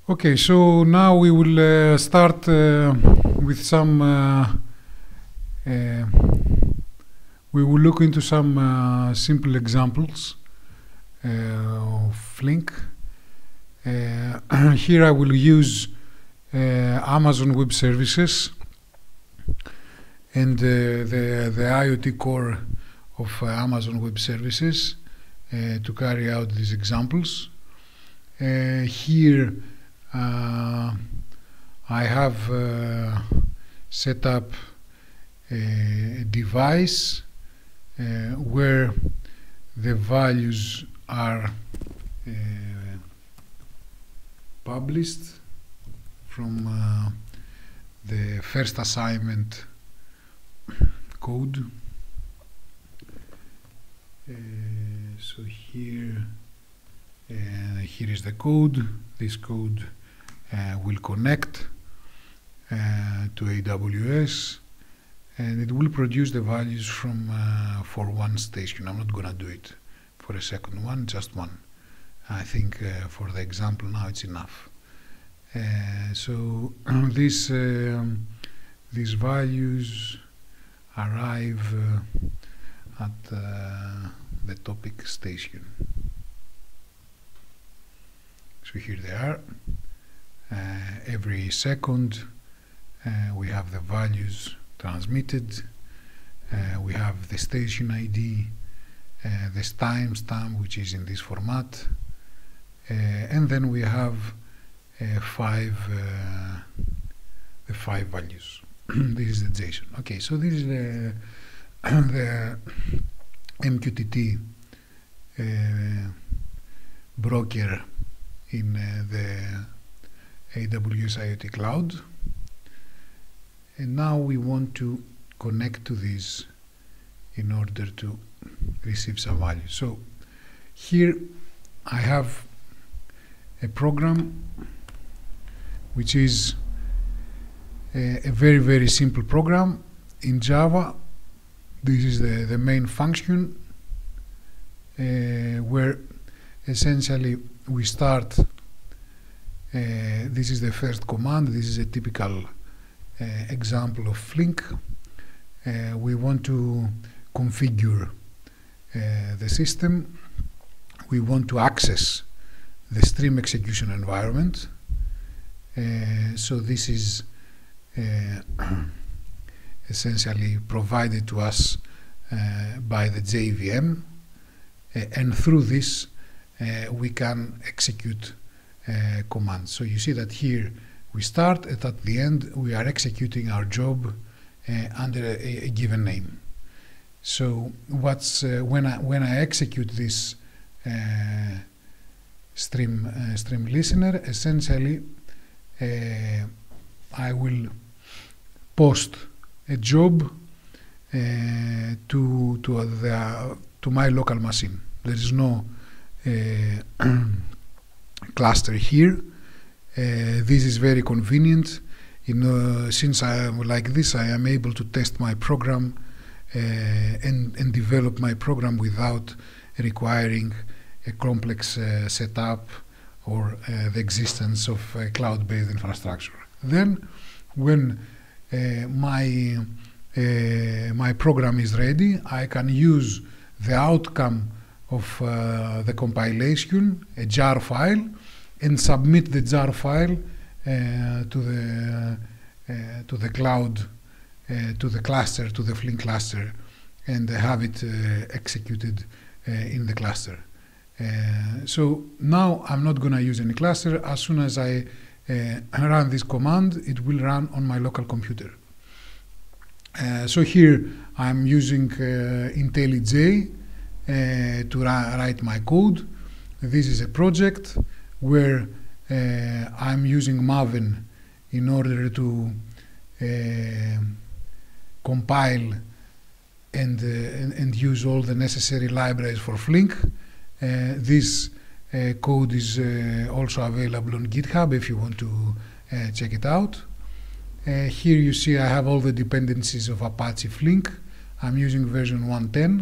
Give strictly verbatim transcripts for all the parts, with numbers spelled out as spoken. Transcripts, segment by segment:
Okay, so now we will uh, start uh, with some, uh, uh, we will look into some uh, simple examples uh, of Flink. Uh, here I will use uh, Amazon Web Services and uh, the, the IoT core of uh, Amazon Web Services uh, to carry out these examples. Uh, here uh, I have uh, set up a device uh, where the values are uh, published from uh, the first assignment code. Uh, so here, uh, here is the code. This code uh, will connect uh, to A W S, and it will produce the values from uh, for one station. I'm not gonna do it for a second one, just one. I think uh, for the example now it's enough. Uh, so this, um, these values arrive uh, at uh, the topic station. So here they are. Uh, every second uh, we have the values transmitted. Uh, we have the station I D, uh, this timestamp which is in this format, uh, and then we have uh, five uh, the five values. This is the JSON. Okay, so this is the the M Q T T uh, broker in uh, the A W S IoT Cloud, and now we want to connect to this in order to receive some value. So here I have a program which is a, a very very simple program in Java. This is the, the main function uh, where essentially we start, uh, this is the first command. This is a typical uh, example of Flink. Uh, we want to configure uh, the system. We want to access the stream execution environment. Uh, so this is uh, essentially provided to us uh, by the J V M, uh, and through this uh, we can execute uh, commands. So you see that here we start, and at the end we are executing our job uh, under a, a given name. So what's uh, when I when I execute this uh, stream uh, stream listener, essentially uh, I will post a job uh, to to uh, the uh, to my local machine. There is no uh, cluster here. Uh, this is very convenient. You know, since I am like this, I am able to test my program uh, and and develop my program without requiring a complex uh, setup or uh, the existence of a cloud-based infrastructure. Then, when Uh, my uh, my program is ready, I can use the outcome of uh, the compilation, a jar file, and submit the jar file uh, to the uh, to the cloud, uh, to the cluster, to the Flink cluster, and have it uh, executed uh, in the cluster. Uh, so now I'm not going to use any cluster. As soon as I Uh, run this command, it will run on my local computer. Uh, so here I'm using uh, IntelliJ uh, to write my code. This is a project where uh, I'm using Maven in order to uh, compile and, uh, and, and use all the necessary libraries for Flink. Uh, this Uh, code is uh, also available on GitHub if you want to uh, check it out. Uh, here you see I have all the dependencies of Apache Flink. I'm using version one ten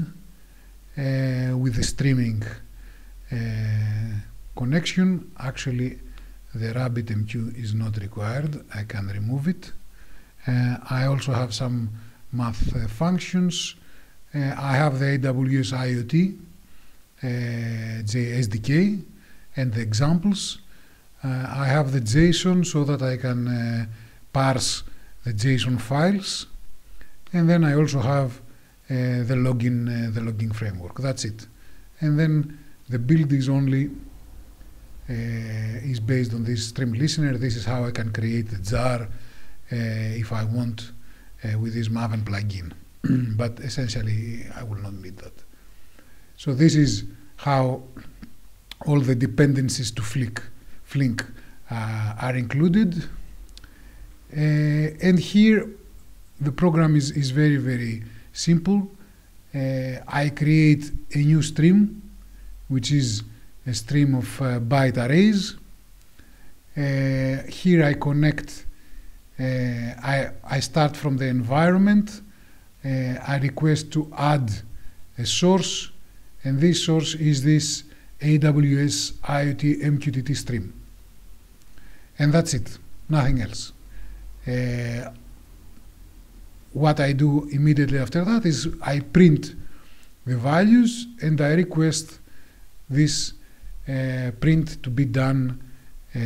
uh, with the streaming uh, connection. Actually, the RabbitMQ is not required. I can remove it. Uh, I also have some math uh, functions. Uh, I have the A W S IoT uh, S D K and the examples. Uh, I have the JSON so that I can uh, parse the JSON files, and then I also have uh, the login uh, the logging framework. That's it. And then the build is only uh, is based on this stream listener. This is how I can create the jar uh, if I want uh, with this Maven plugin. But essentially, I will not need that. So this is how all the dependencies to Flink, Flink uh, are included. Uh, and here, the program is, is very, very simple. Uh, I create a new stream, which is a stream of uh, byte arrays. Uh, here I connect, uh, I, I start from the environment. Uh, I request to add a source, and this source is this A W S IoT M Q T T stream. And that's it, nothing else. Uh, what I do immediately after that is I print the values and I request this uh, print to be done uh,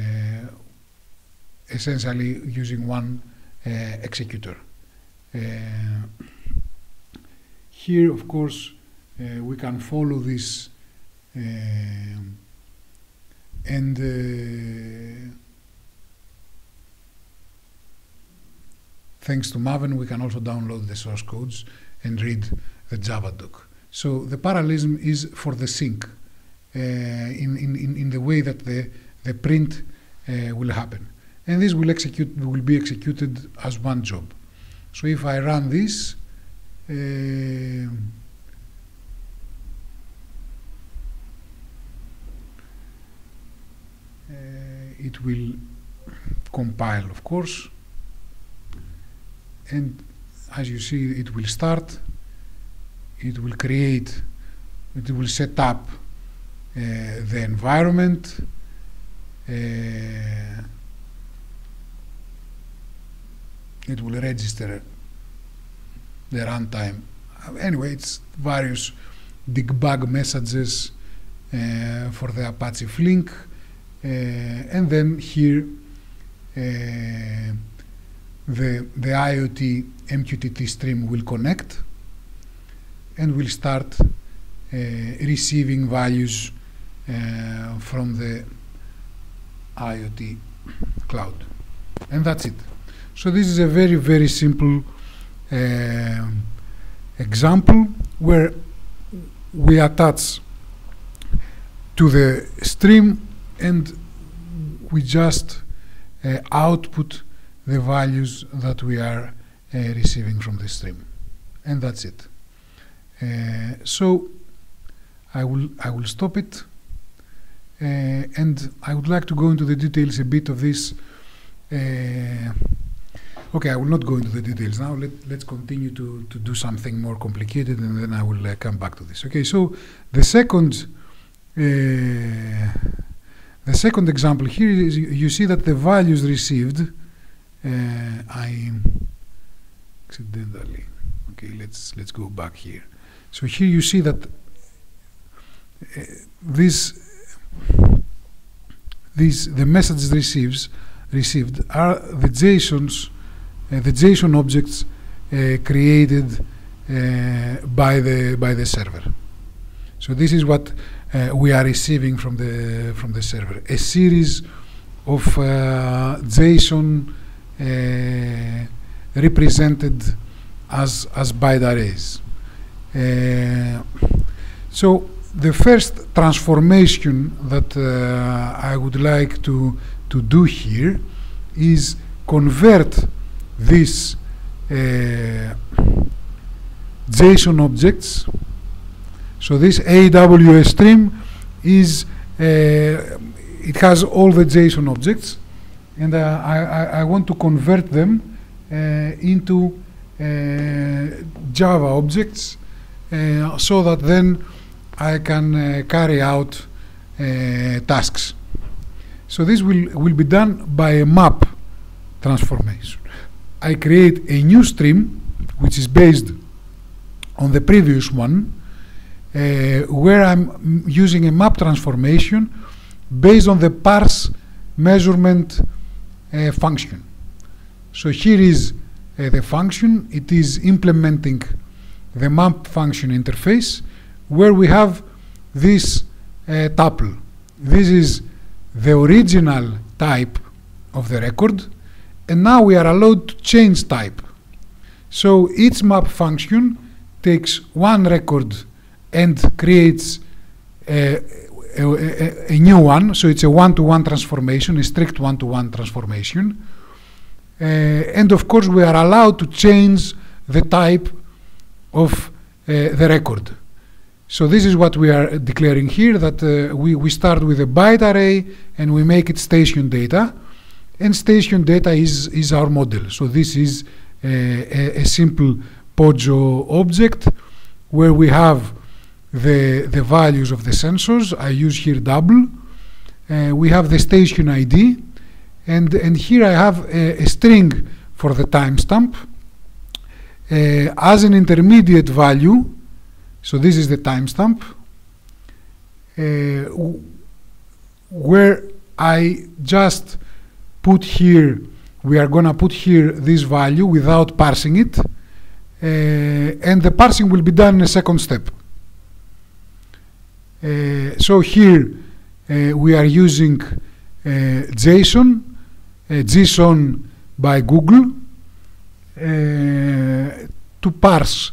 essentially using one uh, executor. Uh, here, of course, uh, we can follow this uh, and uh, thanks to Maven, we can also download the source codes and read the Java doc. So the parallelism is for the sync uh, in, in, in the way that the, the print uh, will happen. And this will, execute, will be executed as one job. So if I run this, uh, uh, it will compile, of course, and as you see, it will start, it will create, it will set up uh, the environment, uh, it will register the runtime. Anyway, it's various debug messages uh, for the Apache Flink, uh, and then here uh, the, the IoT M Q T T stream will connect and will start uh, receiving values uh, from the IoT cloud. And that's it. So this is a very, very simple uh, example where we attach to the stream and we just uh, output the values that we are uh, receiving from the stream. And that's it. Uh, so I will, I will stop it. Uh, and I would like to go into the details a bit of this. Uh, Okay, I will not go into the details now. Let, let's continue to, to do something more complicated, and then I will uh, come back to this. Okay, so the second, uh, the second example here is you, you see that the values received, uh, I accidentally. Okay, let's let's go back here. So here you see that uh, this, these the messages receives received are the JSONs. Uh, the JSON objects uh, created uh, by the by the server. So this is what uh, we are receiving from the from the server: a series of uh, JSON uh, represented as as byte arrays. Uh, so the first transformation that uh, I would like to to do here is convert these uh, JSON objects. So this A W S stream is uh, it has all the JSON objects, and uh, I, I, I want to convert them uh, into uh, Java objects uh, so that then I can uh, carry out uh, tasks. So this will, will be done by a map transformation. I create a new stream which is based on the previous one, uh, where I'm using a map transformation based on the parse measurement uh, function. So here is uh, the function. It is implementing the map function interface, where we have this uh, tuple. This is the original type of the record, and now we are allowed to change type. So each map function takes one record and creates a, a, a, a new one. So it's a one-to-one transformation, a strict one-to-one transformation. Uh, and of course, we are allowed to change the type of uh, the record. So this is what we are declaring here, that uh, we, we start with a byte array and we make it station data. And station data is, is our model. So this is uh, a, a simple Pojo object where we have the, the values of the sensors. I use here double. Uh, we have the station I D. And, and here I have a, a string for the timestamp. Uh, as an intermediate value, so this is the timestamp, uh, where I just put here, we are going to put here this value without parsing it, uh, and the parsing will be done in a second step. Uh, so here uh, we are using uh, JSON, uh, JSON by Google, uh, to parse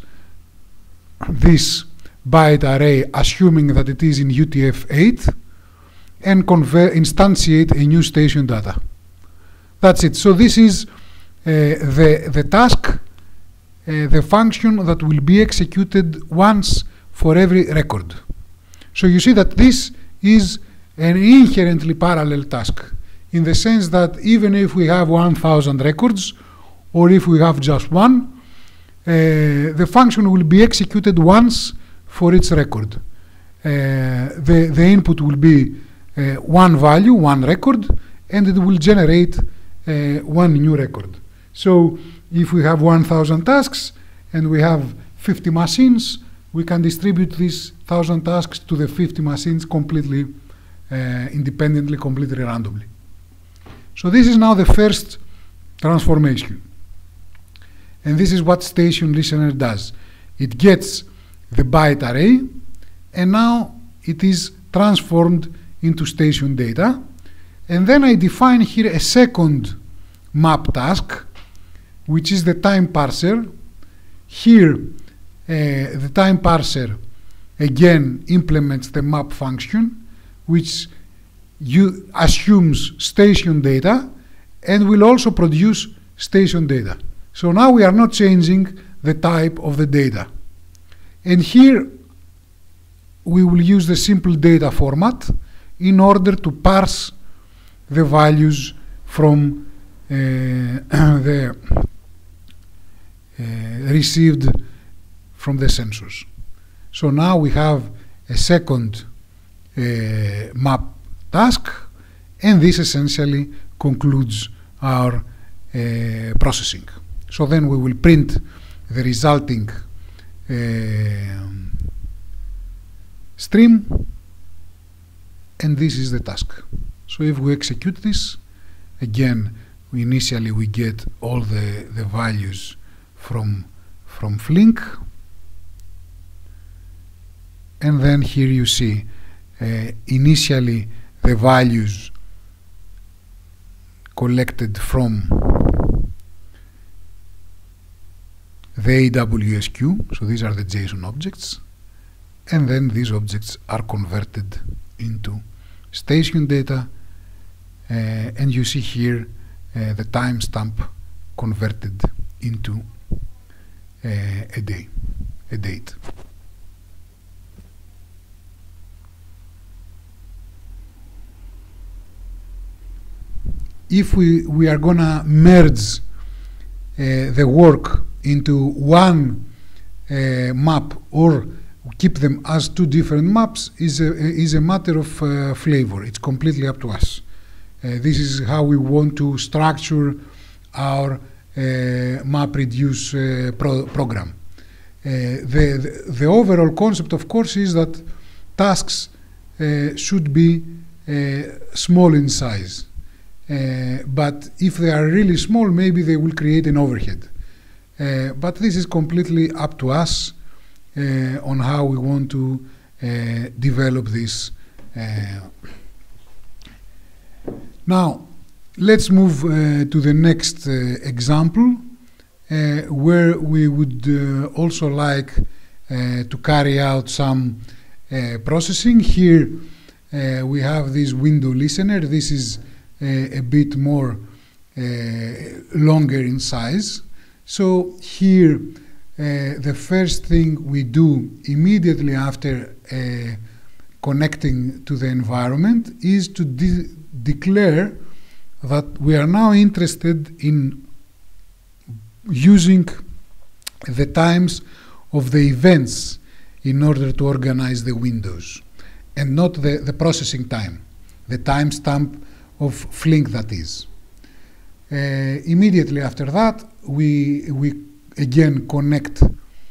this byte array, assuming that it is in U T F eight, and convert, instantiate a new station data. That's it. So this is uh, the, the task, uh, the function that will be executed once for every record. So you see that this is an inherently parallel task, in the sense that even if we have one thousand records, or if we have just one, uh, the function will be executed once for each record. Uh, the, the input will be uh, one value, one record, and it will generate uh, one new record. So if we have one thousand tasks and we have fifty machines, we can distribute these one thousand tasks to the fifty machines completely uh, independently, completely randomly. So this is now the first transformation. And this is what station listener does. It gets the byte array, and now it is transformed into station data. And then I define here a second map task, which is the time parser. Here, uh, the time parser again implements the map function, which you assumes station data and will also produce station data. So now we are not changing the type of the data. And here we will use the simple data format in order to parse the values from uh, the uh, received from the sensors. So now we have a second uh, map task, and this essentially concludes our uh, processing. So then we will print the resulting uh, stream, and this is the task. So if we execute this, again, we initially we get all the, the values from, from Flink, and then here you see uh, initially the values collected from the A W S Q, so these are the JSON objects, and then these objects are converted into station data, uh, and you see here uh, the timestamp converted into uh, a day, a date. If we, we are gonna merge uh, the work into one uh, map or keep them as two different maps is a, is a matter of uh, flavor. It's completely up to us. Uh, this is how we want to structure our uh, MapReduce uh, pro program. Uh, the, the, the overall concept, of course, is that tasks uh, should be uh, small in size. Uh, but if they are really small, maybe they will create an overhead. Uh, but this is completely up to us uh, on how we want to uh, develop this. Uh. Now, let's move uh, to the next uh, example, uh, where we would uh, also like uh, to carry out some uh, processing. Here uh, we have this window listener. This is uh, a bit more uh, longer in size. So here uh, the first thing we do immediately after uh, connecting to the environment is to de declare that we are now interested in using the times of the events in order to organize the windows, and not the, the processing time, the timestamp of Flink, that is. Uh, immediately after that, we, we again connect uh,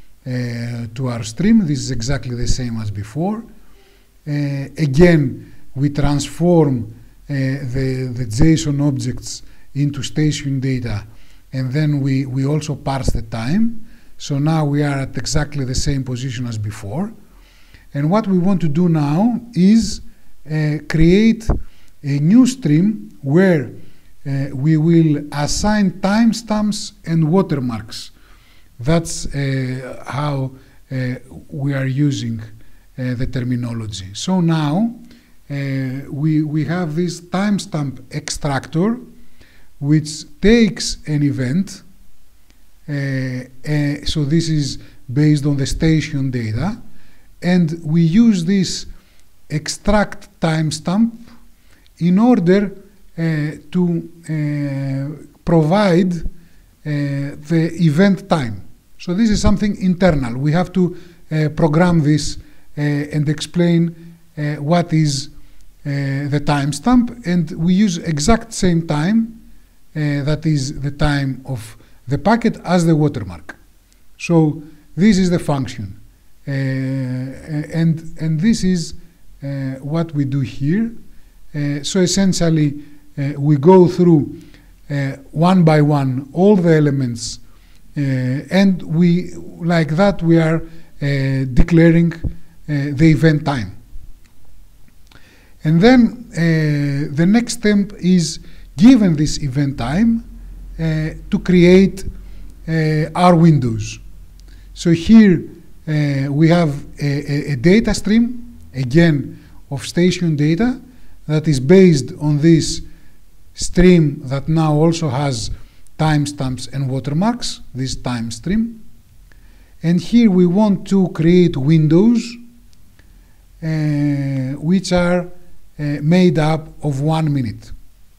to our stream. This is exactly the same as before. Uh, again, we transform uh, the, the JSON objects into station data, and then we, we also parse the time. So now we are at exactly the same position as before. And what we want to do now is uh, create a new stream where uh, we will assign timestamps and watermarks. That's uh, how uh, we are using uh, the terminology. So now uh, we, we have this timestamp extractor, which takes an event. Uh, uh, so this is based on the station data, and we use this extract timestamp in order uh, to uh, provide uh, the event time. So this is something internal. We have to uh, program this uh, and explain uh, what is uh, the timestamp, and we use exact same time, uh, that is the time of the packet, as the watermark. So this is the function, uh, and and this is uh, what we do here. Uh, so essentially, uh, we go through uh, one by one all the elements, uh, and we like that we are uh, declaring uh, the event time. And then uh, the next step is, given this event time, Uh, to create uh, our windows. So here uh, we have a, a, a data stream, again, of station data that is based on this stream that now also has timestamps and watermarks, this time stream. And here we want to create windows uh, which are uh, made up of one minute.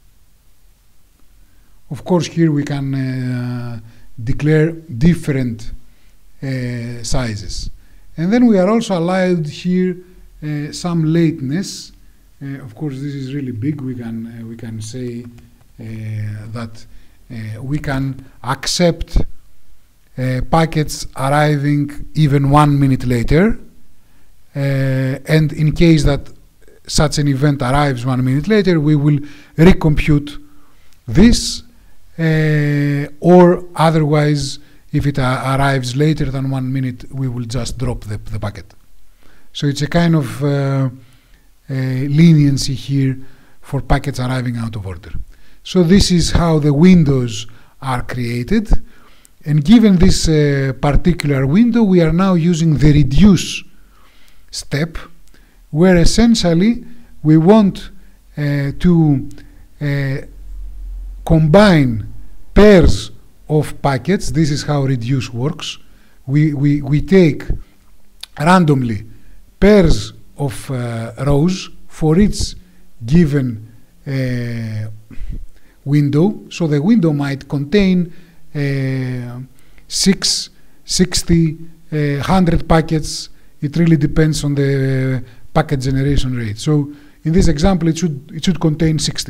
Of course, here we can uh, declare different uh, sizes. And then we are also allowed here uh, some lateness. Uh, of course, this is really big. We can, uh, we can say uh, that uh, we can accept uh, packets arriving even one minute later. Uh, and in case that such an event arrives one minute later, we will recompute this. Uh, or otherwise, if it uh, arrives later than one minute, we will just drop the, the packet. So it's a kind of uh, uh, leniency here for packets arriving out of order. So this is how the windows are created. And given this uh, particular window, we are now using the reduce step, where essentially we want uh, to uh, combine pairs of packets. This is how reduce works. We, we, we take randomly pairs of uh, rows for each given uh, window. So the window might contain uh, six, sixty, uh, one hundred packets. It really depends on the packet generation rate. So in this example, it should, it should contain sixty.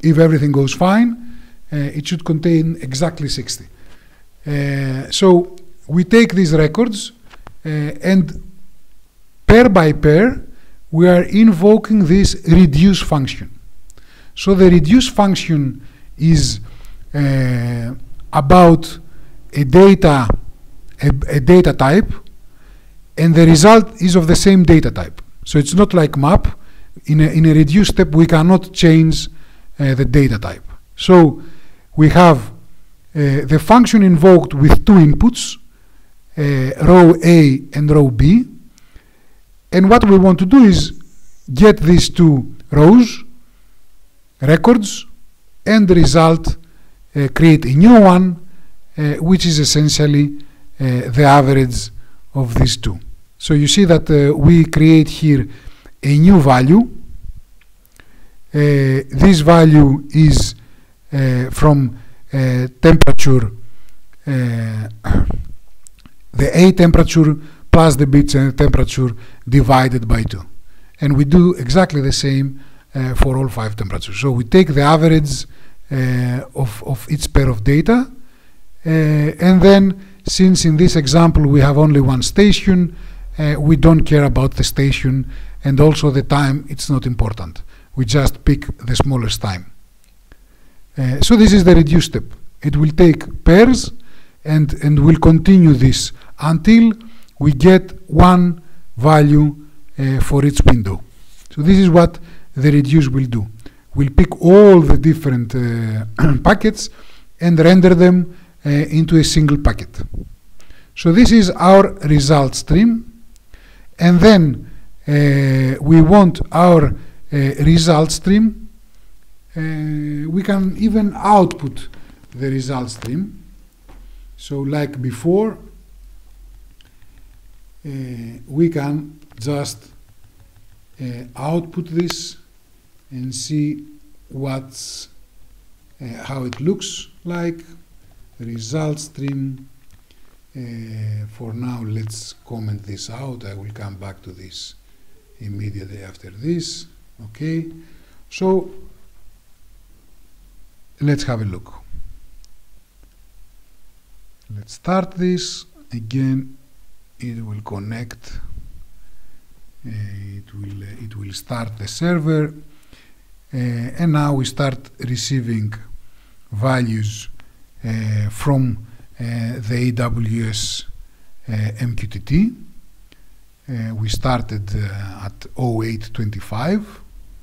if everything goes fine, uh, it should contain exactly sixty. Uh, so we take these records uh, and pair by pair we are invoking this reduce function. So the reduce function is uh, about a data a, a data type, and the result is of the same data type. So it's not like map. In a, in a reduce step we cannot change uh, the data type. So we have uh, the function invoked with two inputs, uh, row A and row B, and what we want to do is get these two rows, records, and the result, uh, create a new one, uh, which is essentially uh, the average of these two. So you see that uh, we create here a new value. Uh, this value is uh, from uh, temperature, uh, the A temperature plus the bits and the temperature divided by two. And we do exactly the same uh, for all five temperatures. So we take the average uh, of, of each pair of data, uh, and then since in this example we have only one station, uh, we don't care about the station, and also the time, it's not important. We just pick the smallest time. Uh, so this is the reduce step. It will take pairs and, and will continue this until we get one value uh, for each window. So this is what the reduce will do. We'll pick all the different uh, packets and render them uh, into a single packet. So this is our result stream, and then uh, we want our uh, result stream. Uh, we can even output the result stream. So like before, uh, we can just uh, output this and see what's uh, how it looks like. Result stream. Uh, for now, let's comment this out. I will come back to this immediately after this. Okay, so let's have a look. Let's start this again. It will connect. Uh, it will uh, it will start the server, uh, and now we start receiving values uh, from uh, the A W S uh, M Q T T. Uh, we started uh, at oh eight twenty-five.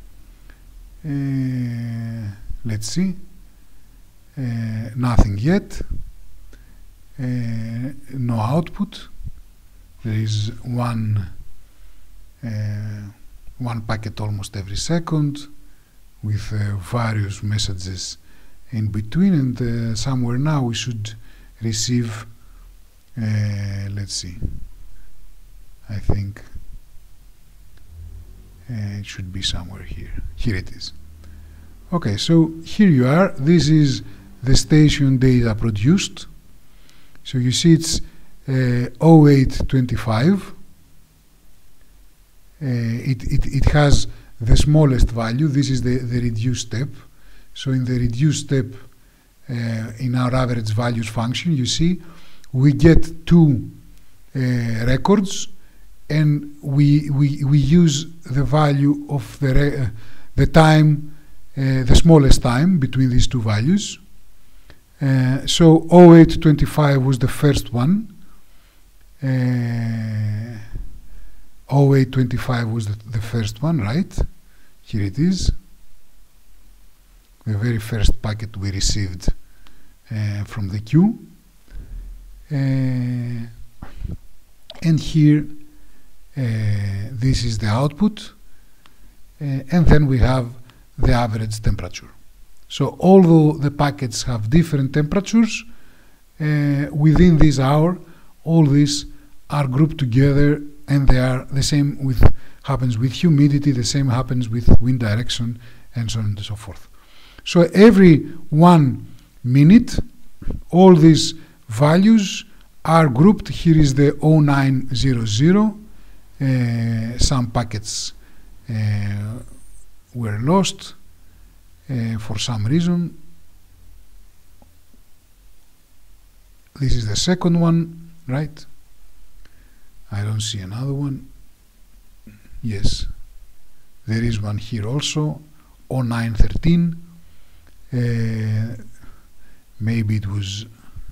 Uh, let's see. Uh, nothing yet. Uh, no output. There is one uh, one packet almost every second with uh, various messages in between, and uh, somewhere now we should receive, uh, let's see, I think uh, it should be somewhere here. Here it is. Okay, so here you are. This is the station data produced. So you see it's uh, oh eight twenty-five. Uh, it, it, it has the smallest value. This is the, the reduce step. So in the reduce step, uh, in our average values function, you see we get two uh, records, and we, we, we use the value of the, re uh, the time, uh, the smallest time between these two values. Uh, so oh eight twenty-five was the first one. Uh, oh eight twenty-five was the, the first one, right? Here it is. The very first packet we received uh, from the queue. Uh, and here, uh, this is the output. Uh, and then we have the average temperature. So although the packets have different temperatures, uh, within this hour, all these are grouped together, and they are the same with happens with humidity, the same happens with wind direction, and so on and so forth. So every one minute, all these values are grouped. Here is the oh nine hundred. Uh, some packets uh, were lost. uh, for some reason. This is the second one, right? I don't see another one. Yes, there is one here also, oh nine thirteen. Uh, maybe it was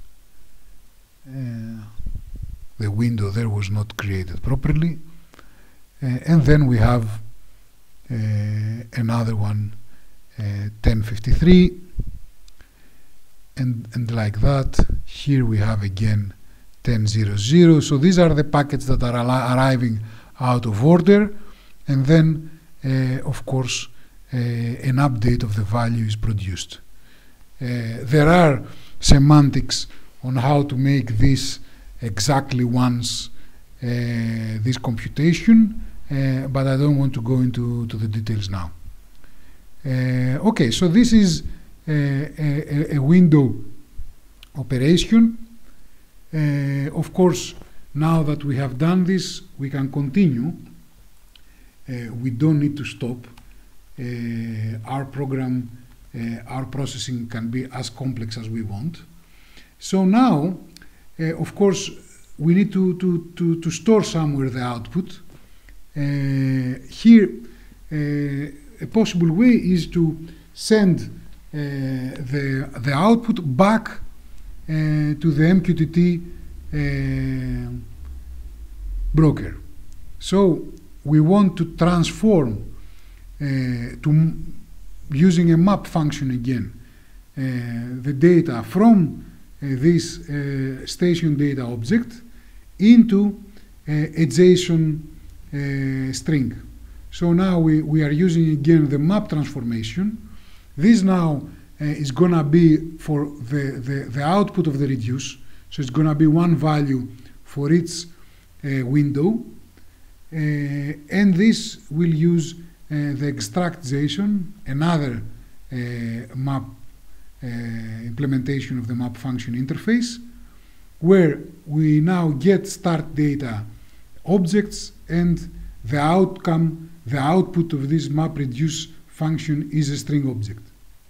uh, the window there was not created properly. Uh, and then we have uh, another one, uh, ten fifty-three, and, and like that. Here we have again ten hundred. So these are the packets that are arriving out of order, and then uh, of course uh, an update of the value is produced. Uh, there are semantics on how to make this exactly once uh, this computation, uh, but I don't want to go into to the details now. Uh, okay, so this is uh, a, a window operation. Uh, of course, now that we have done this, we can continue. Uh, we don't need to stop. Uh, our program, uh, our processing can be as complex as we want. So now, uh, of course, we need to, to, to, to store somewhere the output. Uh, here, uh, a possible way is to send uh, the, the output back uh, to the M Q T T uh, broker. So we want to transform uh, to using a map function again uh, the data from uh, this uh, station data object into uh, a JSON uh, string. So now we, we are using again the map transformation. This now uh, is going to be for the, the, the output of the reduce. So it's going to be one value for each uh, window. Uh, and this will use uh, the extract JSON, another uh, map uh, implementation of the map function interface, where we now get start data objects, and the outcome, the output of this map reduce function is a string object.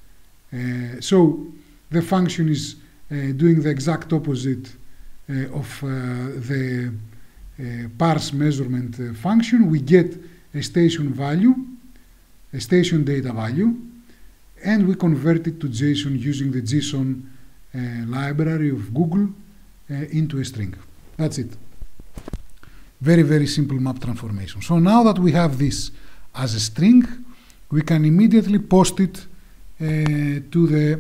Uh, so the function is uh, doing the exact opposite uh, of uh, the uh, parse measurement uh, function. We get a station value, a station data value, and we convert it to JSON using the JSON uh, library of Google uh, into a string. That's it. Very, very simple map transformation. So now that we have this as a string, we can immediately post it uh, to the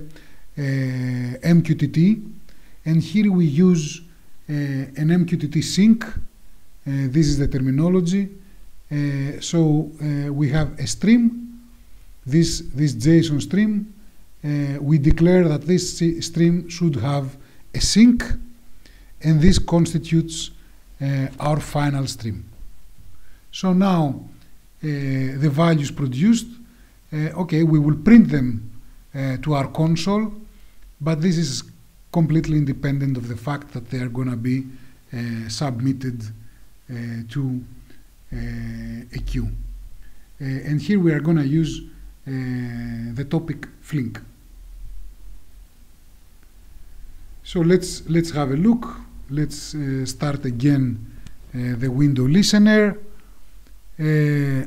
uh, M Q T T, and here we use uh, an M Q T T sync. Uh, this is the terminology. Uh, so uh, we have a stream, this, this JSON stream. Uh, we declare that this stream should have a sync, and this constitutes uh, our final stream. So now uh, the values produced, uh, okay, we will print them uh, to our console, but this is completely independent of the fact that they are going to be uh, submitted uh, to uh, a queue. Uh, and here we are going to use uh, the topic Flink. So let's let's have a look. Let's uh, start again uh, the window listener. Uh,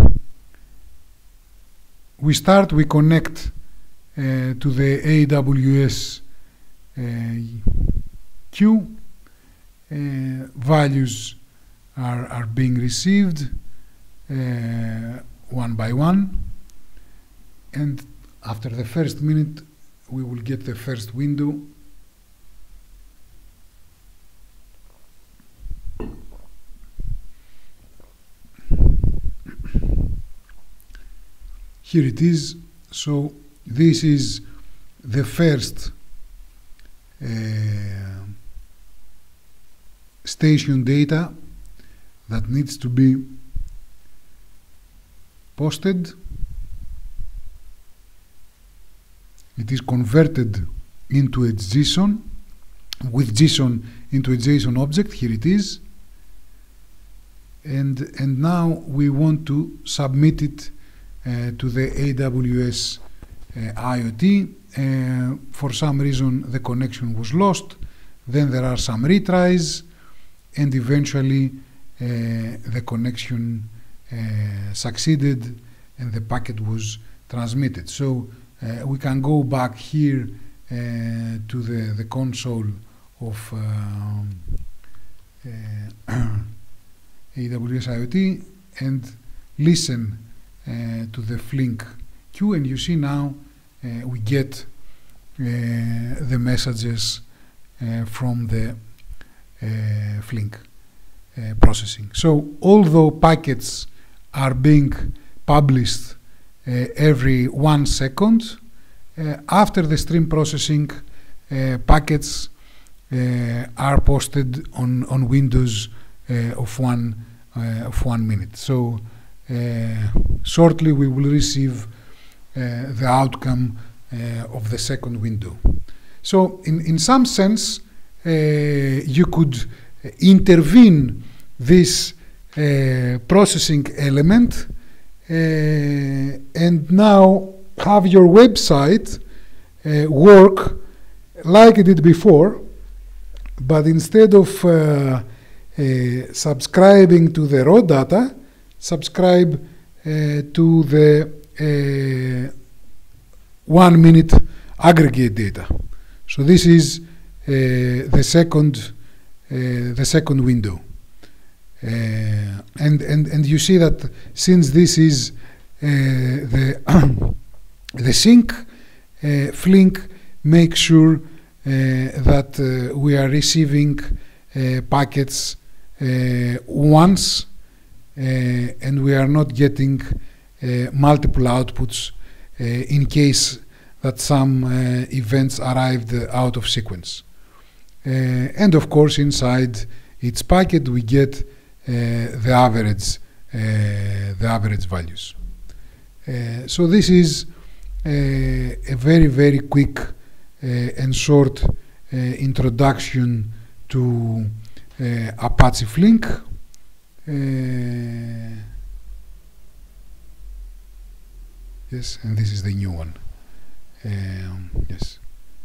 we start, we connect uh, to the A W S uh, queue. Uh, values are, are being received uh, one by one. And after the first minute, we will get the first window. Here it is. So this is the first uh, station data that needs to be posted. It is converted into a JSON, with JSON into a JSON object. Here it is. And, and now we want to submit it Uh, to the A W S IoT. Uh, for some reason the connection was lost, then there are some retries, and eventually uh, the connection uh, succeeded and the packet was transmitted. So uh, we can go back here uh, to the, the console of uh, uh, A W S IoT and listen uh, to the Flink queue, and you see now uh, we get uh, the messages uh, from the uh, Flink uh, processing. So although packets are being published uh, every one second, uh, after the stream processing, uh, packets uh, are posted on, on windows uh, of one uh, of one minute. So uh, shortly we will receive uh, the outcome uh, of the second window. So in, in some sense uh, you could intervene this uh, processing element uh, and now have your website uh, work like it did before, but instead of uh, uh, subscribing to the raw data, subscribe uh, to the uh, one minute aggregate data. So this is uh, the second uh, the second window, uh, and and and you see that since this is uh, the the sync, uh, Flink makes sure uh, that uh, we are receiving uh, packets uh, once, uh, and we are not getting uh, multiple outputs uh, in case that some uh, events arrived uh, out of sequence. Uh, and of course, inside each packet, we get uh, the average, uh, the average values. Uh, so this is uh, a very, very quick uh, and short uh, introduction to uh, Apache Flink. Uh, yes, and this is the new one. Um, yes.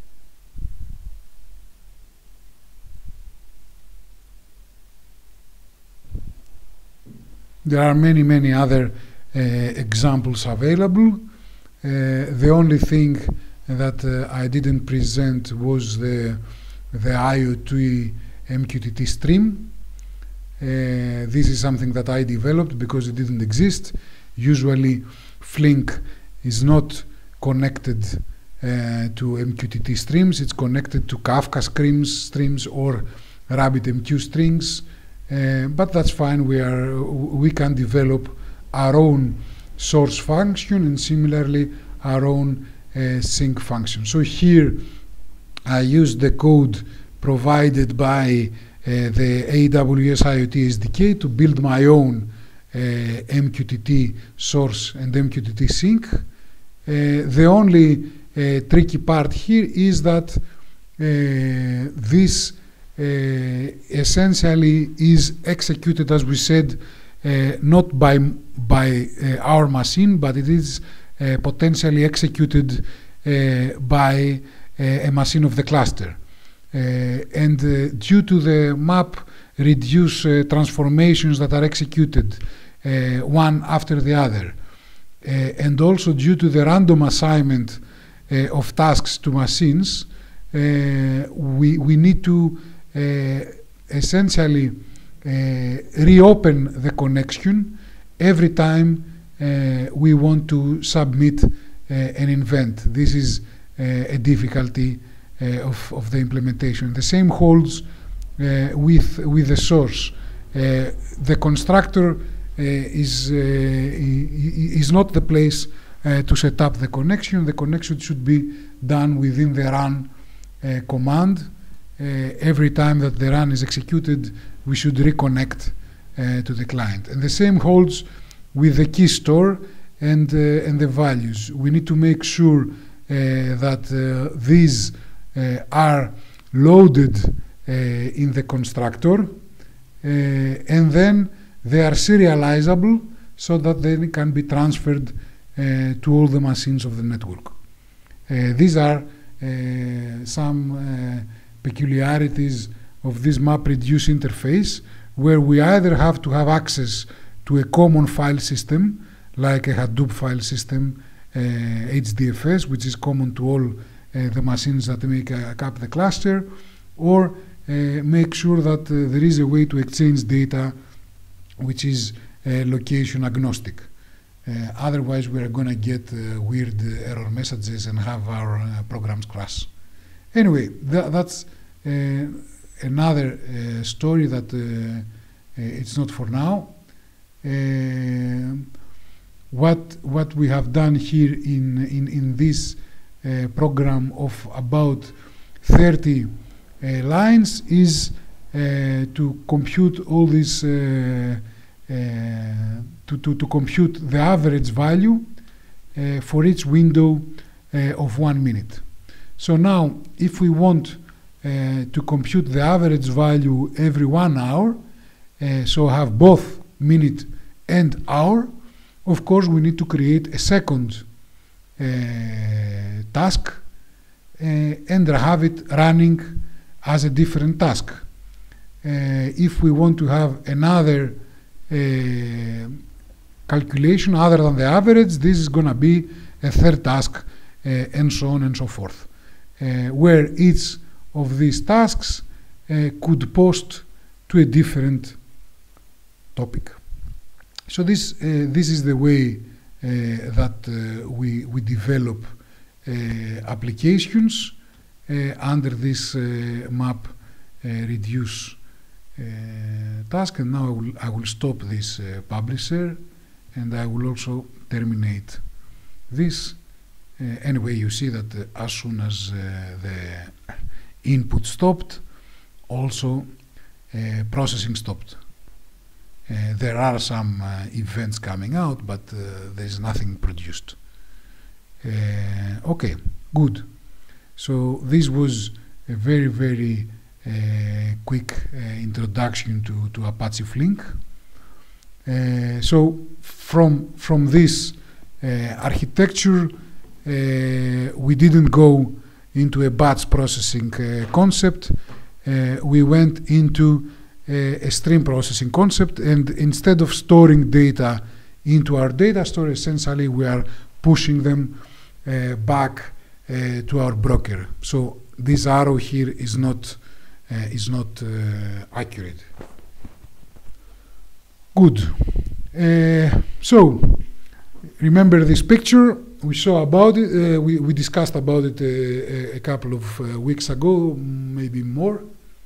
There are many, many other uh, examples available. Uh, the only thing that uh, I didn't present was the, the IoT M Q T T stream. Uh, this is something that I developed because it didn't exist. Usually Flink is not connected uh, to M Q T T streams. It's connected to Kafka streams, streams or RabbitMQ strings. Uh, but that's fine. We are we can develop our own source function and similarly our own uh, sync function. So here I used the code provided by uh, the A W S IoT S D K to build my own uh, M Q T T source and M Q T T sync. Uh, the only uh, tricky part here is that uh, this uh, essentially is executed, as we said, uh, not by by uh, our machine, but it is uh, potentially executed uh, by uh, a machine of the cluster. Uh, and uh, due to the map reduce uh, transformations that are executed uh, one after the other, uh, and also due to the random assignment uh, of tasks to machines, uh, we, we need to uh, essentially uh, reopen the connection every time uh, we want to submit uh, an event. This is uh, a difficulty uh, of, of the implementation. The same holds uh, with, with the source. Uh, the constructor Uh, is uh, is not the place uh, to set up the connection. The connection should be done within the run uh, command. Uh, every time that the run is executed, we should reconnect uh, to the client. And the same holds with the key store and uh, and the values. We need to make sure uh, that uh, these uh, are loaded uh, in the constructor, uh, and then they are serializable so that they can be transferred uh, to all the machines of the network. Uh, these are uh, some uh, peculiarities of this MapReduce interface, where we either have to have access to a common file system, like a Hadoop file system, uh, H D F S, which is common to all uh, the machines that make uh, up the cluster, or uh, make sure that uh, there is a way to exchange data which is uh, location agnostic. Uh, otherwise, we are going to get uh, weird uh, error messages and have our uh, programs crash. Anyway, th that's uh, another uh, story that uh, uh, it's not for now. Uh, what what we have done here in in in this uh, program of about thirty uh, lines is uh, to compute all these. Uh, uh, to, to, to compute the average value uh, for each window uh, of one minute. So now, if we want uh, to compute the average value every one hour, uh, so have both minute and hour, of course we need to create a second uh, task uh, and have it running as a different task. Uh, if we want to have another uh, calculation other than the average, this is going to be a third task, uh, and so on and so forth, uh, where each of these tasks uh, could post to a different topic. So this uh, this is the way uh, that uh, we we develop uh, applications uh, under this uh, map uh, reduce uh, task. And now I will I will stop this uh, publisher, and I will also terminate this. Uh, anyway, you see that uh, as soon as uh, the input stopped, also uh, processing stopped. Uh, there are some uh, events coming out, but uh, there is nothing produced. Uh, okay, good. So this was a very, very uh, quick uh, introduction to, to Apache Flink. Uh, so from, from this uh, architecture, uh, we didn't go into a batch processing uh, concept. Uh, we went into a stream processing concept, and instead of storing data into our data store, essentially we are pushing them uh, back uh, to our broker. So this arrow here is not uh, is not uh, accurate. Good. Uh, so remember this picture we saw about it. Uh, we we discussed about it uh, a couple of uh, weeks ago, maybe more.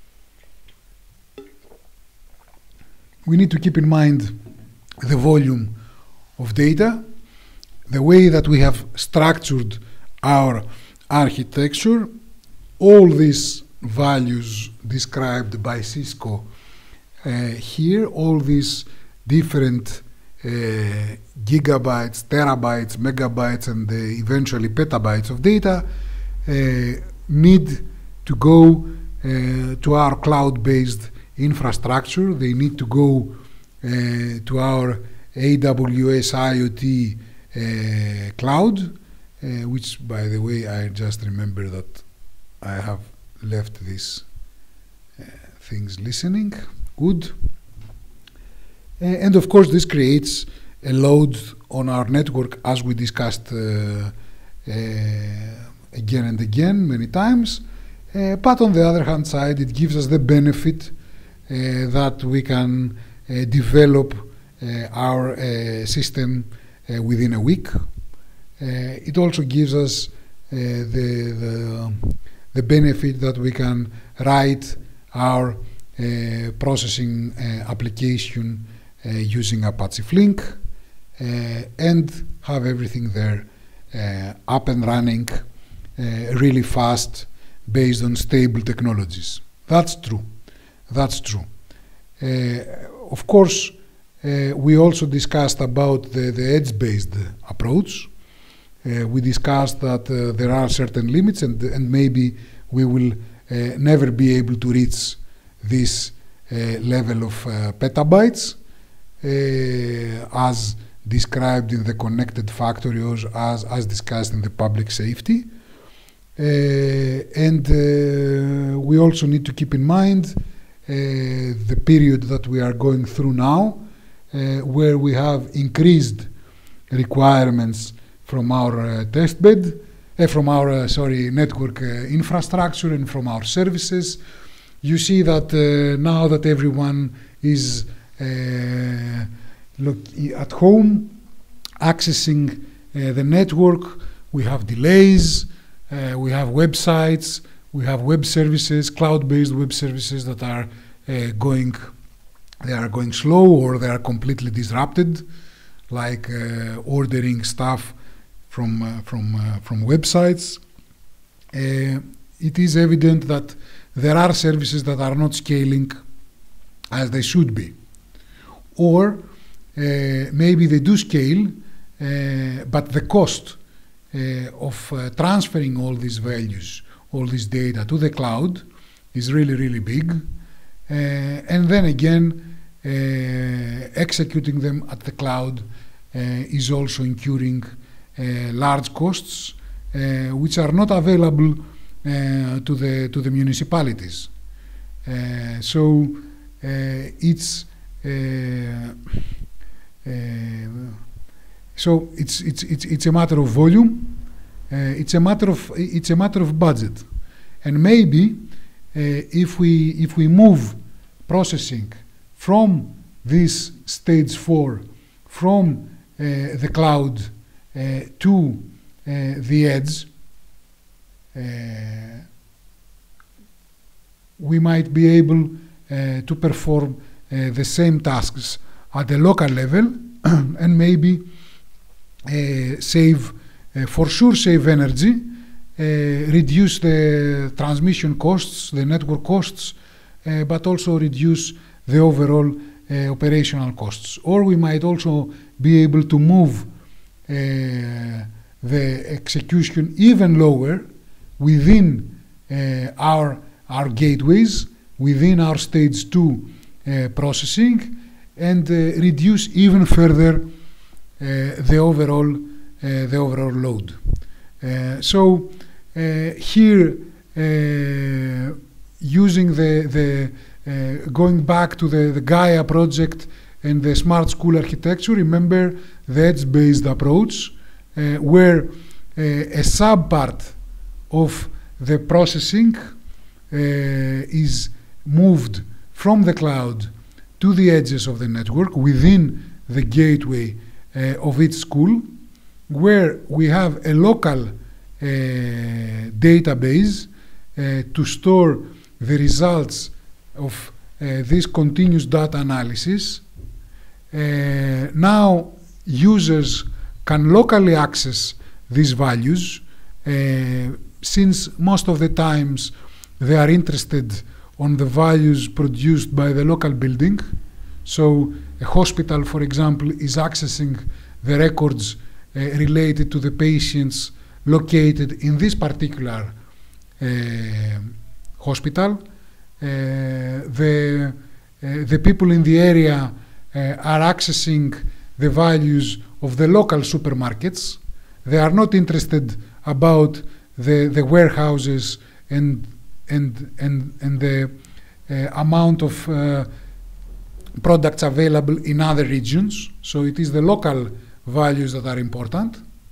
We need to keep in mind the volume of data, the way that we have structured our architecture, all these values described by Cisco uh, here, all these different uh, gigabytes, terabytes, megabytes, and uh, eventually petabytes of data uh, need to go uh, to our cloud-based infrastructure. They need to go uh, to our A W S IoT uh, cloud, uh, which, by the way, I just remember that I have left these uh, things listening. Good. Uh, and of course, this creates a load on our network, as we discussed uh, uh, again and again, many times. Uh, but on the other hand side, it gives us the benefit Uh, that we can uh, develop uh, our uh, system uh, within a week. Uh, it also gives us uh, the, the, the benefit that we can write our uh, processing uh, application uh, using Apache Flink uh, and have everything there uh, up and running uh, really fast based on stable technologies. That's true. That's true. Uh, of course, uh, we also discussed about the, the edge-based approach. Uh, we discussed that uh, there are certain limits, and, and maybe we will uh, never be able to reach this uh, level of uh, petabytes uh, as described in the connected factory or as, as discussed in the public safety. Uh, and uh, we also need to keep in mind uh, the period that we are going through now, uh, where we have increased requirements from our uh, testbed, uh, from our uh, sorry network uh, infrastructure and from our services. You see that uh, now that everyone is uh, look at home, accessing uh, the network, we have delays, uh, we have websites, we have web services, cloud-based web services that are uh, going, they are going slow or they are completely disrupted, like uh, ordering stuff from uh, from uh, from websites. Uh, it is evident that there are services that are not scaling as they should be, or uh, maybe they do scale, uh, but the cost uh, of uh, transferring all these values, all this data to the cloud is really, really big. Uh, and then again, uh, executing them at the cloud uh, is also incurring uh, large costs, uh, which are not available uh, to the to the municipalities. Uh, so uh, it's uh, uh, so it's it's it's it's a matter of volume. Uh, it's a matter of it's a matter of budget, and maybe uh, if we if we move processing from this stage four, from uh, the cloud uh, to uh, the edge, uh, we might be able uh, to perform uh, the same tasks at a local level and maybe uh, save, uh, for sure save energy, uh, reduce the transmission costs, the network costs, uh, but also reduce the overall uh, operational costs. Or we might also be able to move uh, the execution even lower within uh, our, our gateways, within our stage two uh, processing, and uh, reduce even further uh, the overall uh, the overall load. Uh, so uh, here, uh, using the the uh, going back to the, the Gaia project and the smart school architecture, remember the edge-based approach, uh, where uh, a sub-part of the processing uh, is moved from the cloud to the edges of the network within the gateway uh, of each school, where we have a local uh, database uh, to store the results of uh, this continuous data analysis. Uh, now users can locally access these values, uh, since most of the times they are interested on the values produced by the local building. So a hospital, for example, is accessing the records uh, related to the patients located in this particular uh, hospital. Uh, the, uh, the people in the area uh, are accessing the values of the local supermarkets. They are not interested about the, the warehouses and, and, and, and the uh, amount of uh, products available in other regions. So it is the local values that are important.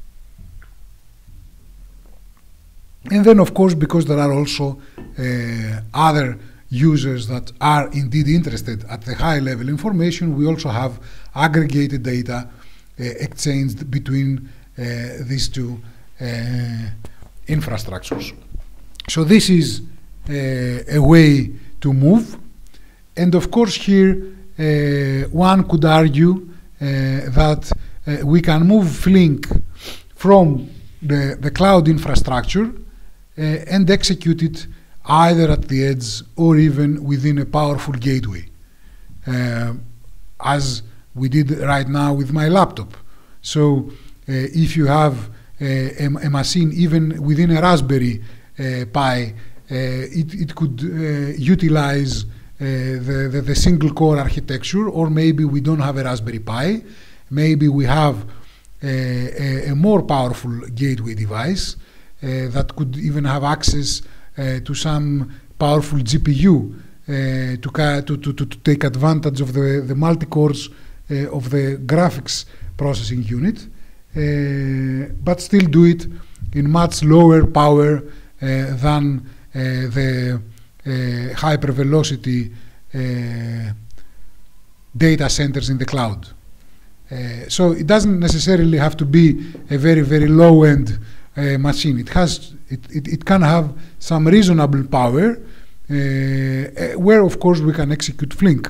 And then, of course, because there are also uh, other users that are indeed interested at the high level information, we also have aggregated data uh, exchanged between uh, these two uh, infrastructures. So this is uh, a way to move. And of course here uh, one could argue uh, that uh, we can move Flink from the, the cloud infrastructure uh, and execute it either at the edge or even within a powerful gateway, uh, as we did right now with my laptop. So uh, if you have uh, a, a machine even within a Raspberry uh, Pi, uh, it, it could uh, utilize uh, the, the, the single core architecture, or maybe we don't have a Raspberry Pi, maybe we have a, a, a more powerful gateway device, uh, that could even have access uh, to some powerful G P U uh, to, to, to, to take advantage of the, the multi-cores uh, of the graphics processing unit, uh, but still do it in much lower power uh, than uh, the uh, hyper-velocity uh, data centers in the cloud. Uh, so it doesn't necessarily have to be a very, very low-end uh, machine. It has, it, it, it can have some reasonable power, uh, where of course we can execute Flink.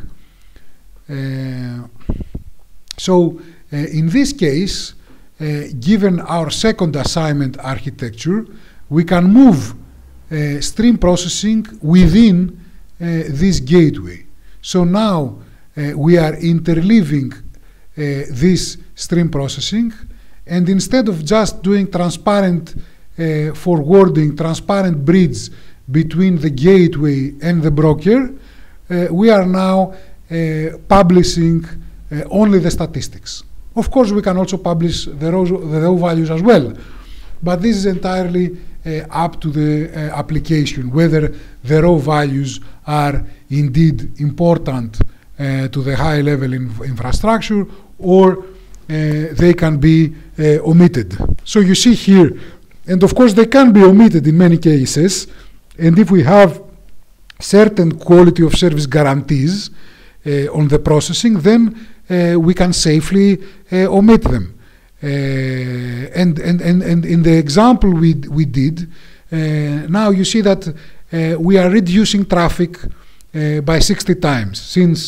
Uh, so uh, in this case, uh, given our second assignment architecture, we can move uh, stream processing within uh, this gateway. So now uh, we are interleaving Uh, this stream processing, and instead of just doing transparent uh, forwarding, transparent bridge between the gateway and the broker, uh, we are now uh, publishing uh, only the statistics. Of course, we can also publish the raw, the raw values as well, but this is entirely uh, up to the uh, application, whether the raw values are indeed important uh, to the high-level inf infrastructure, or uh, they can be uh, omitted. So you see here, and of course they can be omitted in many cases, and if we have certain quality of service guarantees uh, on the processing, then uh, we can safely uh, omit them. Uh, and, and, and, and in the example we, we did, uh, now you see that uh, we are reducing traffic uh, by sixty times, since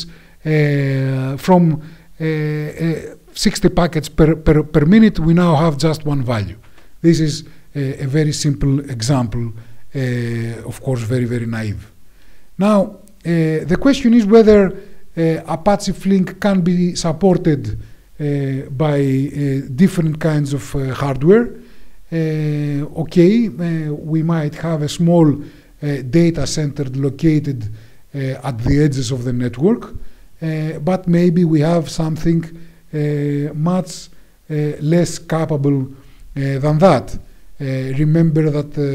uh, from Uh, uh, sixty packets per, per, per minute, we now have just one value. This is a, a very simple example, uh, of course very, very naive. Now, uh, the question is whether uh, Apache Flink can be supported uh, by uh, different kinds of uh, hardware. Uh, okay, uh, we might have a small uh, data center located uh, at the edges of the network, Uh, but maybe we have something uh, much uh, less capable uh, than that. Uh, remember that uh,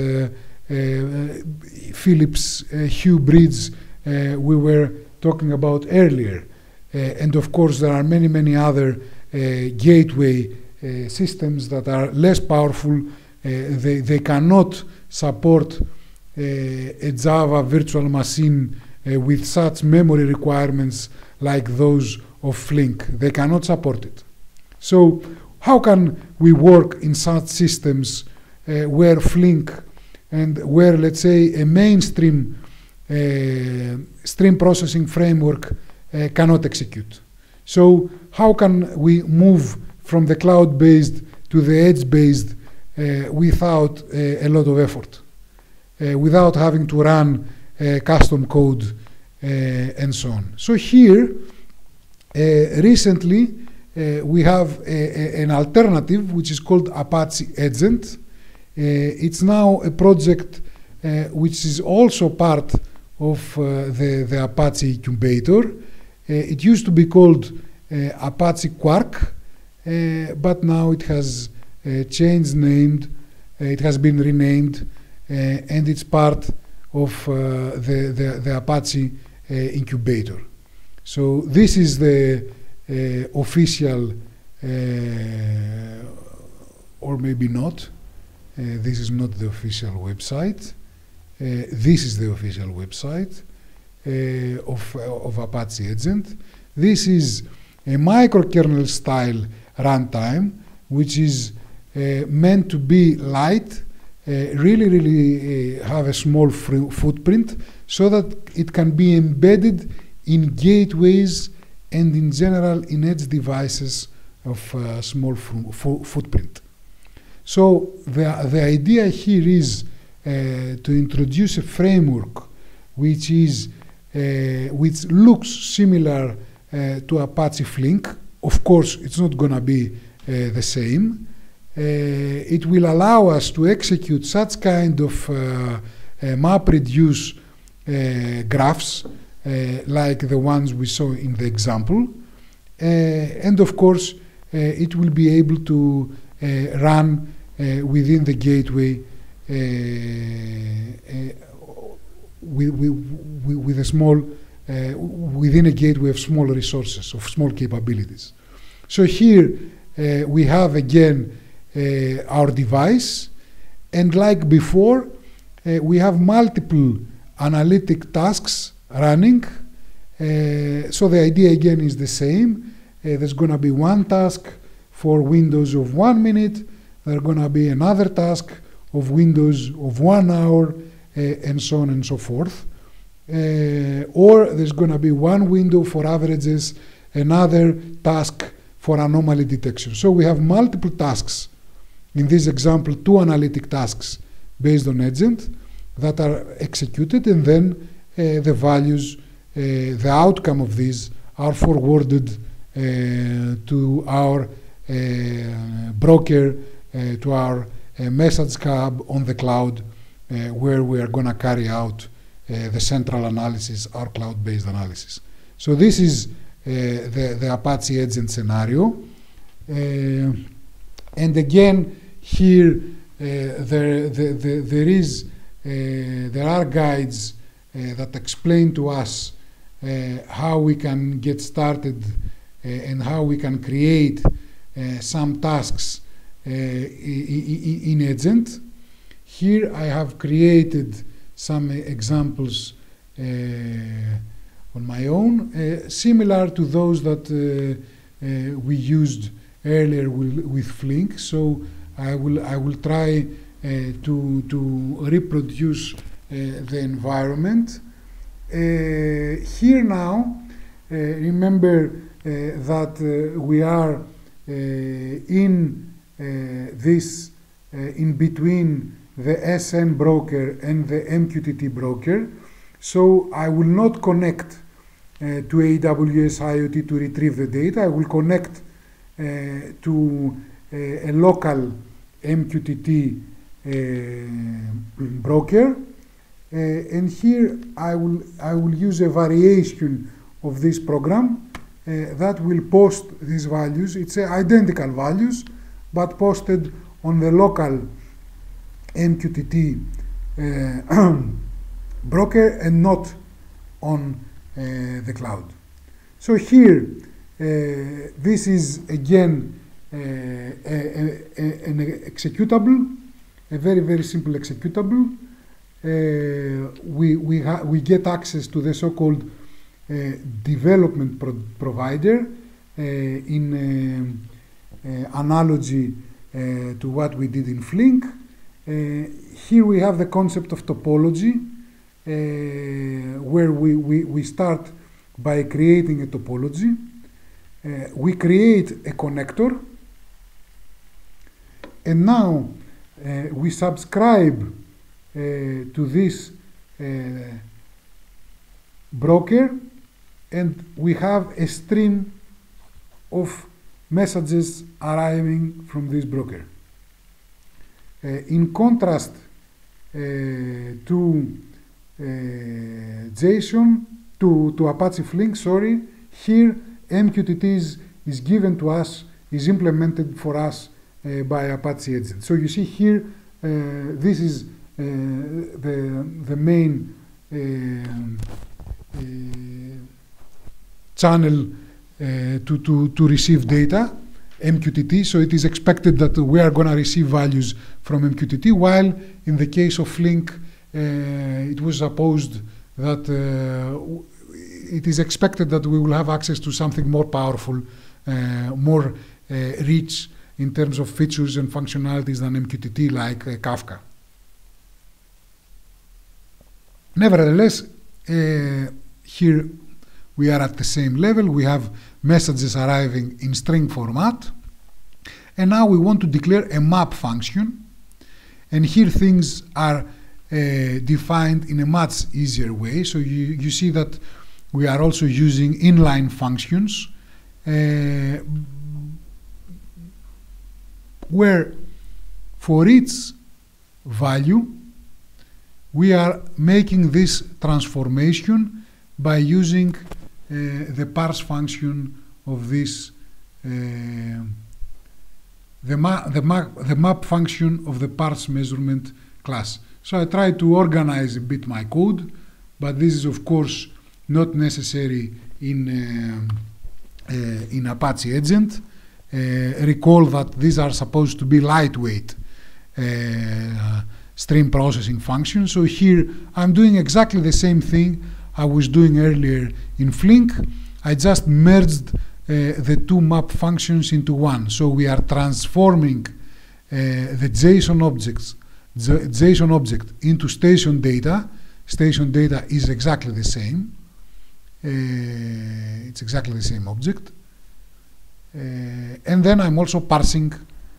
uh, Philips uh, Hue Bridge uh, we were talking about earlier. Uh, and of course there are many, many other uh, gateway uh, systems that are less powerful. Uh, they, they cannot support uh, a Java virtual machine uh, with such memory requirements like those of Flink. They cannot support it. So how can we work in such systems uh, where Flink and where, let's say, a mainstream uh, stream processing framework uh, cannot execute? So how can we move from the cloud-based to the edge-based uh, without uh, a lot of effort, uh, without having to run uh, custom code Uh, and so on. So here, uh, recently, uh, we have a, a, an alternative which is called Apache Edgent. Uh, it's now a project uh, which is also part of uh, the, the Apache incubator. Uh, it used to be called uh, Apache Quark, uh, but now it has uh, changed named, uh, it has been renamed, uh, and it's part of uh, the, the, the Apache Uh, incubator. So this is the uh, official, uh, or maybe not, uh, this is not the official website. Uh, this is the official website uh, of, uh, of Apache Edgent. This is a microkernel style runtime, which is uh, meant to be light, uh, really, really uh, have a small footprint, so that it can be embedded in gateways and in general in edge devices of uh, small fo footprint. So the, the idea here is uh, to introduce a framework which is uh, which looks similar uh, to Apache Flink. Of course, it's not going to be uh, the same. Uh, it will allow us to execute such kind of uh, uh, MapReduce uh, graphs uh, like the ones we saw in the example. Uh, and of course, uh, it will be able to uh, run uh, within the gateway uh, uh, uh, with, with, with a small, uh, within a gate we have small resources of small capabilities. So here uh, we have again uh, our device, and like before, uh, we have multiple analytic tasks running. Uh, so the idea again is the same. Uh, there's going to be one task for windows of one minute. There's going to be another task of windows of one hour, uh, and so on and so forth. Uh, or there's going to be one window for averages, another task for anomaly detection. So we have multiple tasks. In this example, two analytic tasks based on Edgent that are executed, and then uh, the values, uh, the outcome of these are forwarded uh, to our uh, broker, uh, to our uh, message hub on the cloud, uh, where we are going to carry out uh, the central analysis, our cloud-based analysis. So this is uh, the, the Apache Edgent scenario. Uh, and again, here uh, there, the, the, there is uh, there are guides uh, that explain to us uh, how we can get started uh, and how we can create uh, some tasks uh, in Edgent. Here I have created some examples uh, on my own, uh, similar to those that uh, uh, we used earlier with, with Flink. So I will I will try uh, to to reproduce uh, the environment. Uh, here now, uh, remember uh, that uh, we are uh, in uh, this uh, in between the S N broker and the M Q T T broker. So I will not connect uh, to A W S IoT to retrieve the data. I will connect uh, to uh, a local M Q T T uh, broker, uh, and here I will I will use a variation of this program uh, that will post these values. It's uh, identical values, but posted on the local M Q T T uh, broker and not on uh, the cloud. So here, uh, this is again uh, a, a, an executable, a very very simple executable. Uh, we we we get access to the so-called uh, development pro provider uh, in uh, uh, analogy uh, to what we did in Flink. Uh, here we have the concept of topology, uh, where we, we, we start by creating a topology. Uh, we create a connector, and now uh, we subscribe uh, to this uh, broker, and we have a stream of messages arriving from this broker. Uh, in contrast uh, to uh, JSON, to, to Apache Flink, sorry, here M Q T T is, is given to us, is implemented for us uh, by Apache Edgent. So you see here, uh, this is uh, the, the main uh, uh, channel uh, to, to, to receive data, M Q T T, so it is expected that we are going to receive values from M Q T T, while in the case of Flink, uh, it was supposed that uh, it is expected that we will have access to something more powerful, uh, more uh, rich in terms of features and functionalities than M Q T T, like uh, Kafka. Nevertheless, uh, here we are at the same level. We have messages arriving in string format, and now we want to declare a map function, and here things are uh, defined in a much easier way. So you, you see that we are also using inline functions, uh, where for each value we are making this transformation by using Uh, the parse function of this, uh, the, ma the, ma the map function of the parse measurement class. So I try to organize a bit my code, but this is of course not necessary in, uh, uh, in Apache Edgent. Uh, recall that these are supposed to be lightweight uh, stream processing functions. So here I'm doing exactly the same thing I was doing earlier in Flink. I just merged uh, the two map functions into one. So we are transforming uh, the JSON objects, the JSON object into station data. Station data is exactly the same. Uh, it's exactly the same object. Uh, and then I'm also parsing uh,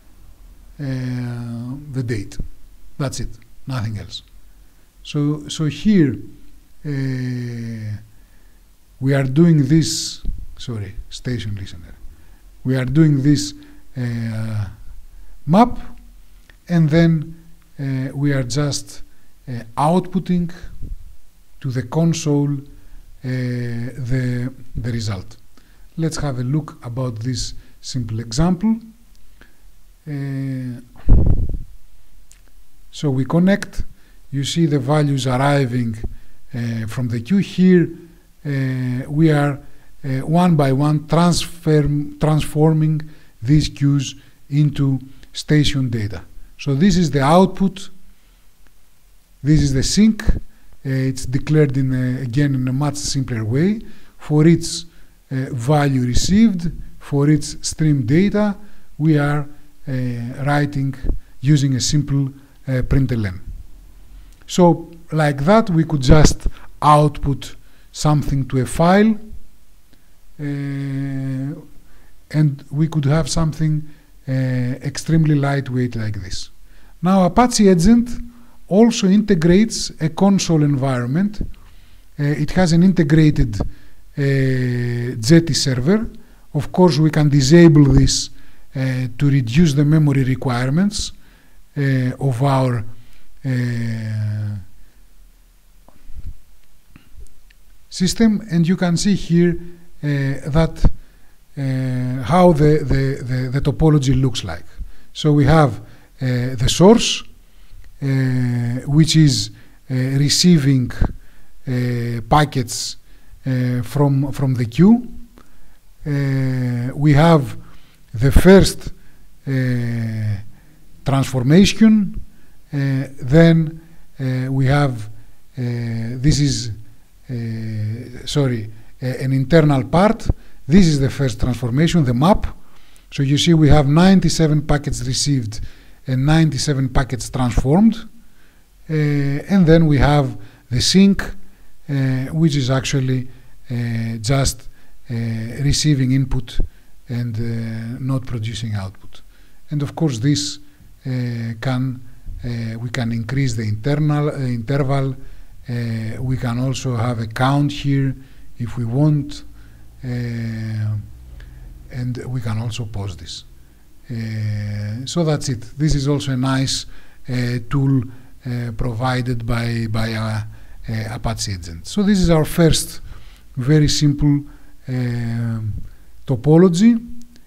the date. That's it, nothing else. So, so here uh, we are doing this, sorry, station listener. We are doing this uh, map, and then uh, we are just uh, outputting to the console uh, the, the result. Let's have a look about this simple example. Uh, so we connect, you see the values arriving uh, from the queue. Here uh, we are uh, one by one transfer, transforming these queues into station data. So this is the output, this is the sync. Uh, it's declared in a, again in a much simpler way. For its uh, value received, for its stream data, we are uh, writing using a simple uh, println. So like that we could just output something to a file, uh, and we could have something uh, extremely lightweight like this. Now Apache Edgent also integrates a console environment. Uh, it has an integrated uh, Jetty server. Of course, we can disable this uh, to reduce the memory requirements uh, of our uh, system, and you can see here uh, that uh, how the, the, the, the topology looks like. So we have uh, the source, uh, which is uh, receiving uh, packets uh, from, from the queue. Uh, we have the first uh, transformation, uh, then uh, we have, uh, this is, uh, sorry, uh, an internal part. This is the first transformation, the map. So you see we have ninety-seven packets received and ninety-seven packets transformed. Uh, and then we have the sync, uh, which is actually uh, just uh, receiving input and uh, not producing output. And of course this uh, can, uh, we can increase the internal uh, interval. Uh, we can also have a count here if we want. Uh, and we can also pause this. Uh, so that's it. This is also a nice uh, tool uh, provided by, by uh, uh, Apache Edgent. So this is our first very simple uh, topology.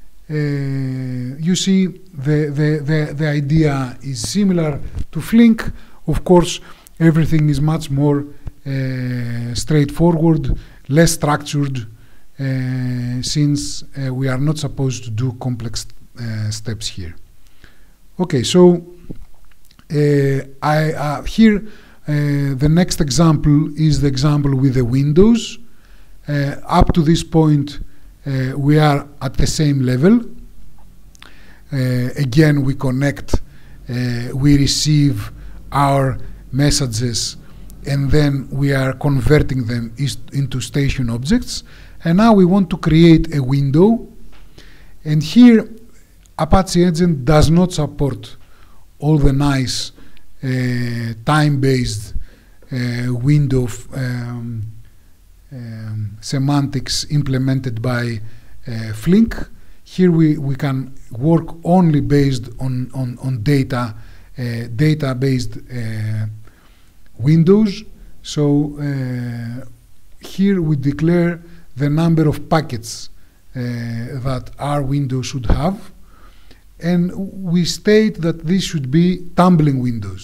Uh, you see the, the, the, the idea is similar to Flink. Of course, everything is much more uh, straightforward, less structured, Uh, since uh, we are not supposed to do complex uh, steps here. Okay, so uh, I, uh, here uh, the next example is the example with the windows. Uh, up to this point uh, we are at the same level. Uh, again we connect, uh, we receive our messages, and then we are converting them is into station objects. And now we want to create a window, and here Apache Edgent does not support all the nice uh, time-based uh, window um, um, semantics implemented by uh, Flink. Here we, we can work only based on, on, on data, uh, data-based uh, windows. So uh, here we declare the number of packets uh, that our window should have, and we state that this should be tumbling windows.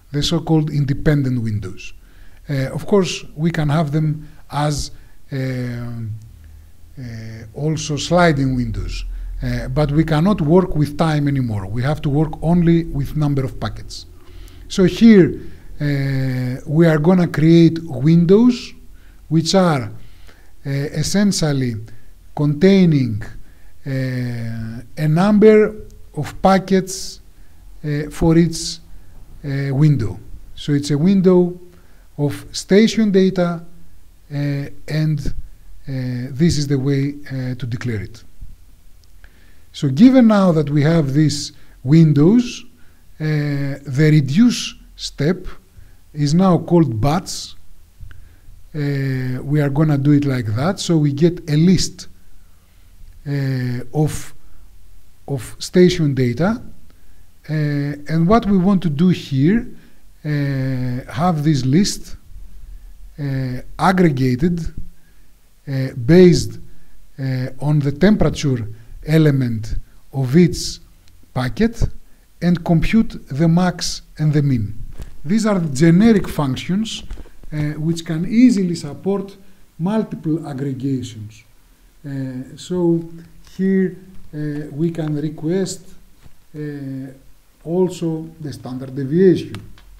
the so-called independent windows. Uh, of course, we can have them as uh, uh, also sliding windows, uh, but we cannot work with time anymore. We have to work only with number of packets. So here uh, we are going to create windows which are uh, essentially containing uh, a number of packets uh, for each uh, window. So it's a window of station data, uh, and uh, this is the way uh, to declare it. So given now that we have these windows, uh, the reduce step is now called batch. Uh, we are going to do it like that. So we get a list uh, of, of station data. Uh, and what we want to do here, uh, have this list uh, aggregated uh, based uh, on the temperature element of each packet and compute the max and the min. These are generic functions uh, which can easily support multiple aggregations. Uh, so here uh, we can request uh, also the standard deviation.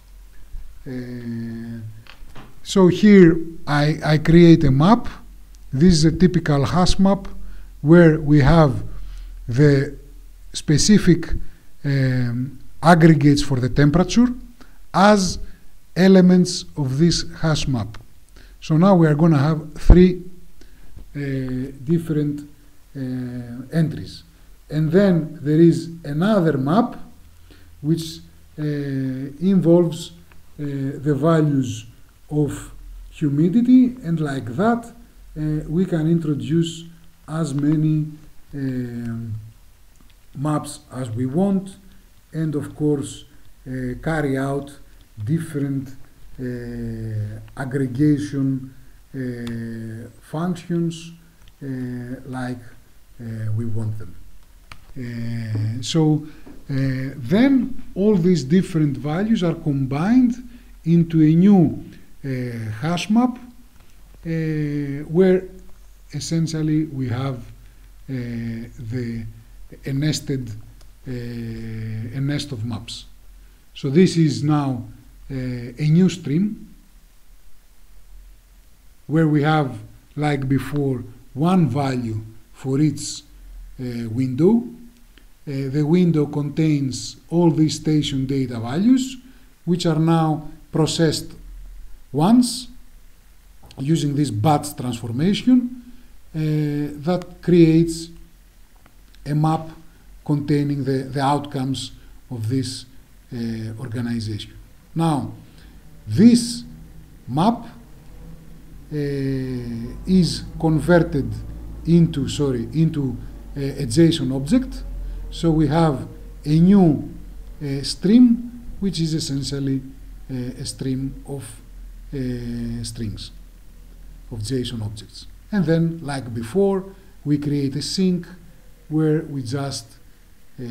Uh, so here I, I create a map. This is a typical hash map where we have the specific um, aggregates for the temperature as elements of this hash map. So now we are going to have three uh, different uh, entries. And then there is another map which uh, involves uh, the values of humidity, and like that uh, we can introduce as many uh, maps as we want, and of course uh, carry out different uh, aggregation uh, functions uh, like uh, we want them. Uh, so uh, then all these different values are combined into a new uh, hash map uh, where essentially we have uh, the a nested uh, a nest of maps. So this is now uh, a new stream where we have, like before, one value for each uh, window. Uh, the window contains all these station data values, which are now processed once using this batch transformation uh, that creates a map containing the, the outcomes of this uh, organization. Now, this map uh, is converted into, sorry, into uh, a JSON object. So we have a new uh, stream, which is essentially uh, a stream of uh, strings, of JSON objects. And then, like before, we create a sink where we just uh,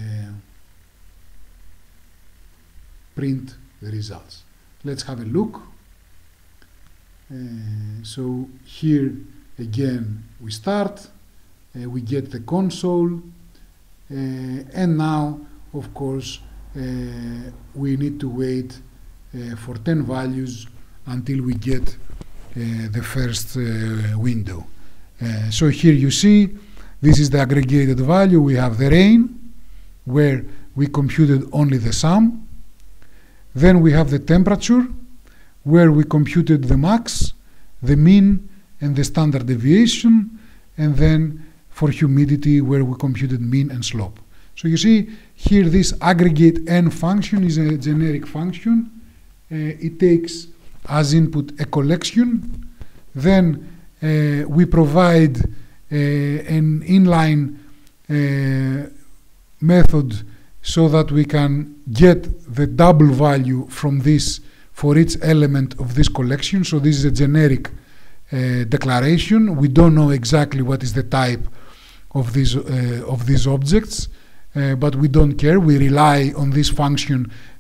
print the results. Let's have a look. Uh, so here again we start, uh, we get the console, uh, and now of course uh, we need to wait uh, for ten values until we get uh, the first uh, window. Uh, so here you see this is the aggregated value. We have the rain, where we computed only the sum. Then we have the temperature, where we computed the max, the mean, and the standard deviation. And then for humidity, where we computed mean and slope. So you see here this aggregate n function is a generic function. Uh, it takes as input a collection. Then uh, we provide uh, an inline uh, method so that we can get the double value from this for each element of this collection. So this is a generic uh, declaration. We don't know exactly what is the type of these uh, of these objects, uh, but we don't care. We rely on this function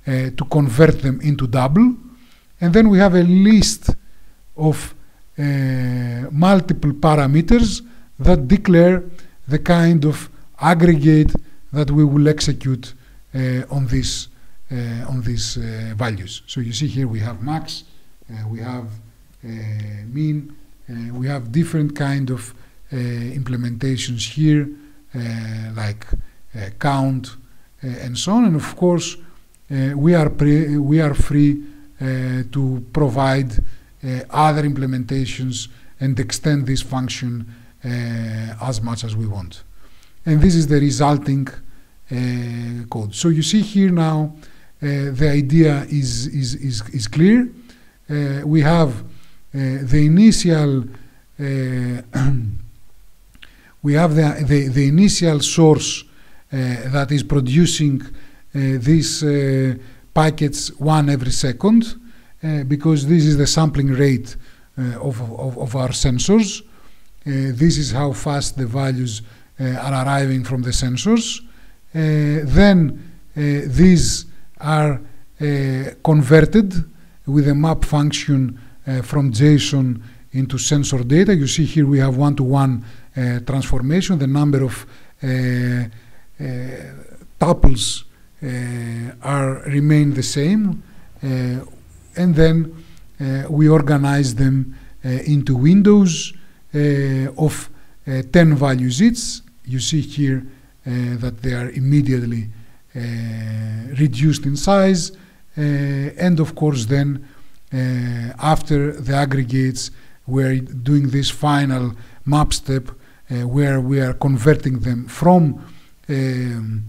uh, to convert them into double. And then we have a list of uh, multiple parameters that declare the kind of aggregate that we will execute uh, on this uh, on these uh, values. So you see here we have max, uh, we have uh, mean, uh, we have different kind of uh, implementations here, uh, like uh, count uh, and so on. And of course, uh, we are pre we are free uh, to provide uh, other implementations and extend this function uh, as much as we want. And this is the resulting uh, code. So you see here now, uh, the idea is is is, is clear. Uh, we have uh, the initial uh, we have the, the the initial source uh, that is producing uh, these uh, packets one every second, uh, because this is the sampling rate uh, of, of of our sensors. Uh, this is how fast the values uh, are arriving from the sensors. Uh, then uh, these are uh, converted with a map function uh, from JSON into sensor data. You see here we have one-to-one uh, transformation. The number of uh, uh, tuples uh, are remain the same, uh, and then uh, we organize them uh, into windows uh, of uh, ten values each. You see here uh, that they are immediately uh, reduced in size, uh, and of course then uh, after the aggregates we're doing this final map step uh, where we are converting them from um,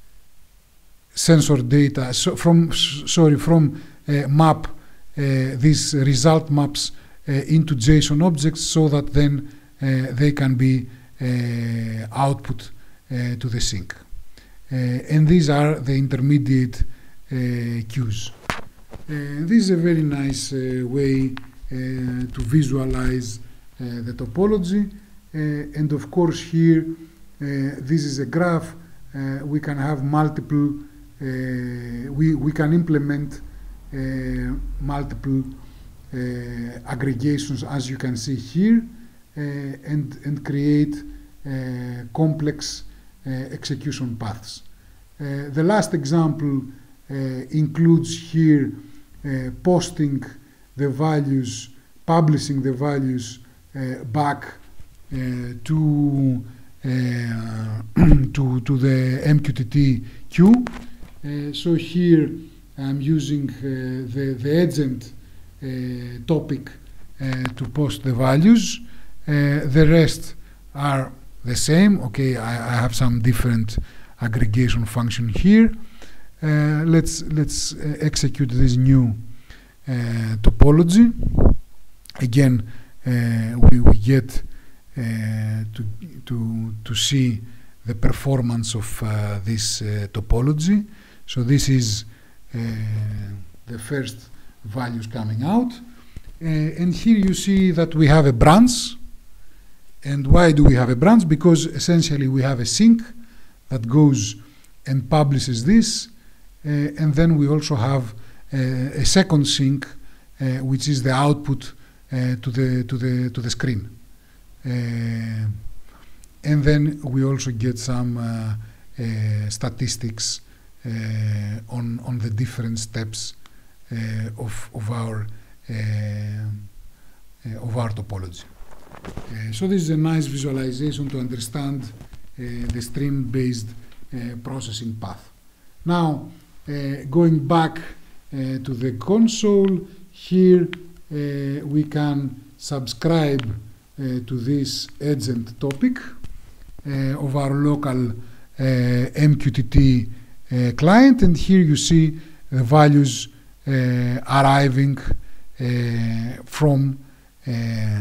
sensor data, so from sorry from uh, map uh, these result maps uh, into JSON objects, so that then uh, they can be uh, output uh, to the sink. Uh, and these are the intermediate uh, queues. Uh, this is a very nice uh, way uh, to visualize uh, the topology. Uh, and of course here, uh, this is a graph. Uh, we can have multiple, uh, we, we can implement uh, multiple uh, aggregations, as you can see here, uh, and, and create uh, complex uh, execution paths. Uh, the last example uh, includes here uh, posting the values, publishing the values uh, back uh, to, uh, to, to the M Q T T queue. Uh, so here I'm using uh, the, the Edgent uh, topic uh, to post the values. Uh, the rest are the same. Okay, I, I have some different aggregation function here. Uh, let's let's uh, execute this new uh, topology. Again, uh, we, we get uh, to to to see the performance of uh, this uh, topology. So this is uh, the first values coming out, uh, and here you see that we have a branch. And why do we have a branch? Because essentially we have a sink that goes and publishes this, uh, and then we also have uh, a second sink, uh, which is the output uh, to the to the to the screen, uh, and then we also get some uh, uh, statistics uh, on on the different steps uh, of of our uh, uh, of our topology. Uh, so this is a nice visualization to understand uh, the stream-based uh, processing path. Now, uh, going back uh, to the console, here uh, we can subscribe uh, to this Edgent topic uh, of our local uh, M Q T T uh, client, and here you see the values uh, arriving uh, from uh,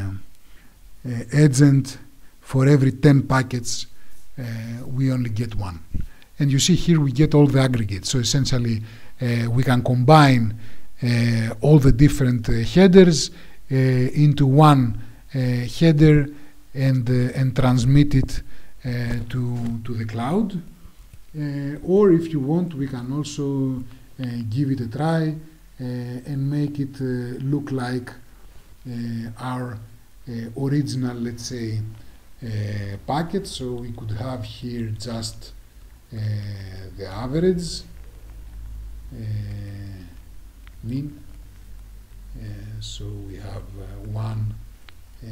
Uh, Edgent. For every ten packets, uh, we only get one. And you see here we get all the aggregates. So essentially, uh, we can combine uh, all the different uh, headers uh, into one uh, header and uh, and transmit it uh, to to the cloud. Uh, or if you want, we can also uh, uh, give it a try uh, and make it uh, look like uh, our uh, original, let's say, uh, packet. So we could have here just uh, the average, uh, mean. Uh, so we have uh, one uh,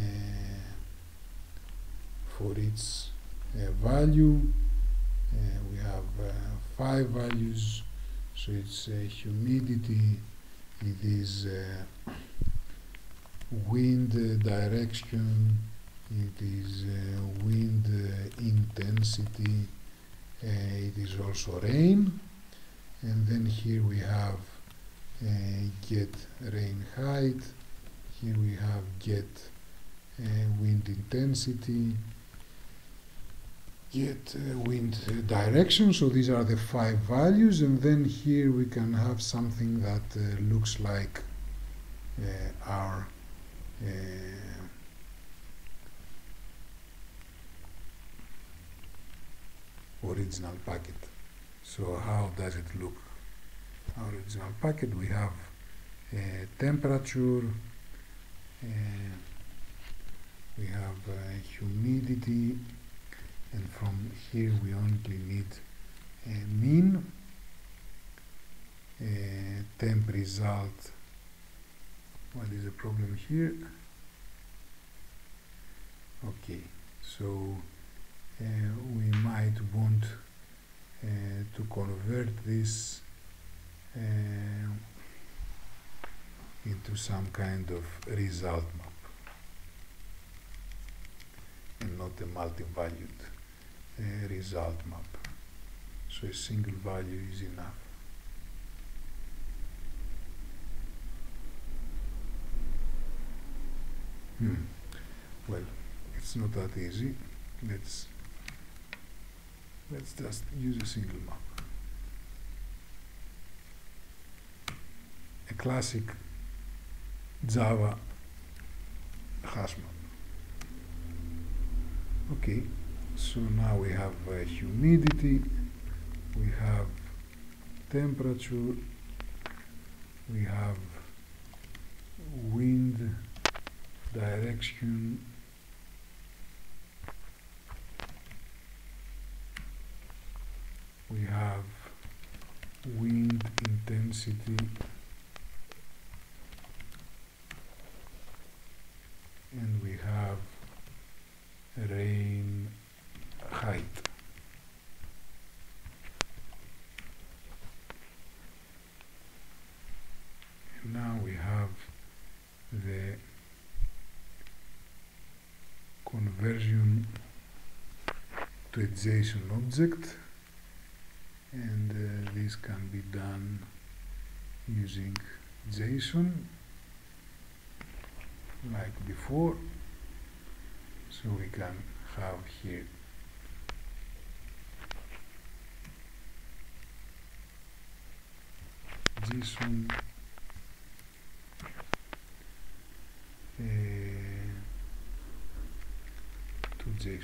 for each uh, value. Uh, we have uh, five values. So it's uh, humidity, it is uh, wind uh, direction, it is uh, wind uh, intensity, uh, it is also rain, and then here we have uh, get rain height, here we have get uh, wind intensity, get uh, wind uh, direction. So these are the five values, and then here we can have something that uh, looks like uh, our uh, original packet. So how does it look? Our original packet, we have uh, temperature, uh, we have uh, humidity, and from here we only need a mean, uh, temp result. What is the problem here? Okay, so uh, we might want uh, to convert this uh, into some kind of result map and not a multi-valued uh, result map. So a single value is enough. Hmm. Well, it's not that easy. Let's let's just use a single map. A classic Java hash map. Okay, so now we have uh, humidity, we have temperature, we have wind direction, we have wind intensity, and we have rain height. And now we have the conversion to a JSON object, and uh, this can be done using JSON like before. So we can have here JSON uh, to JSON.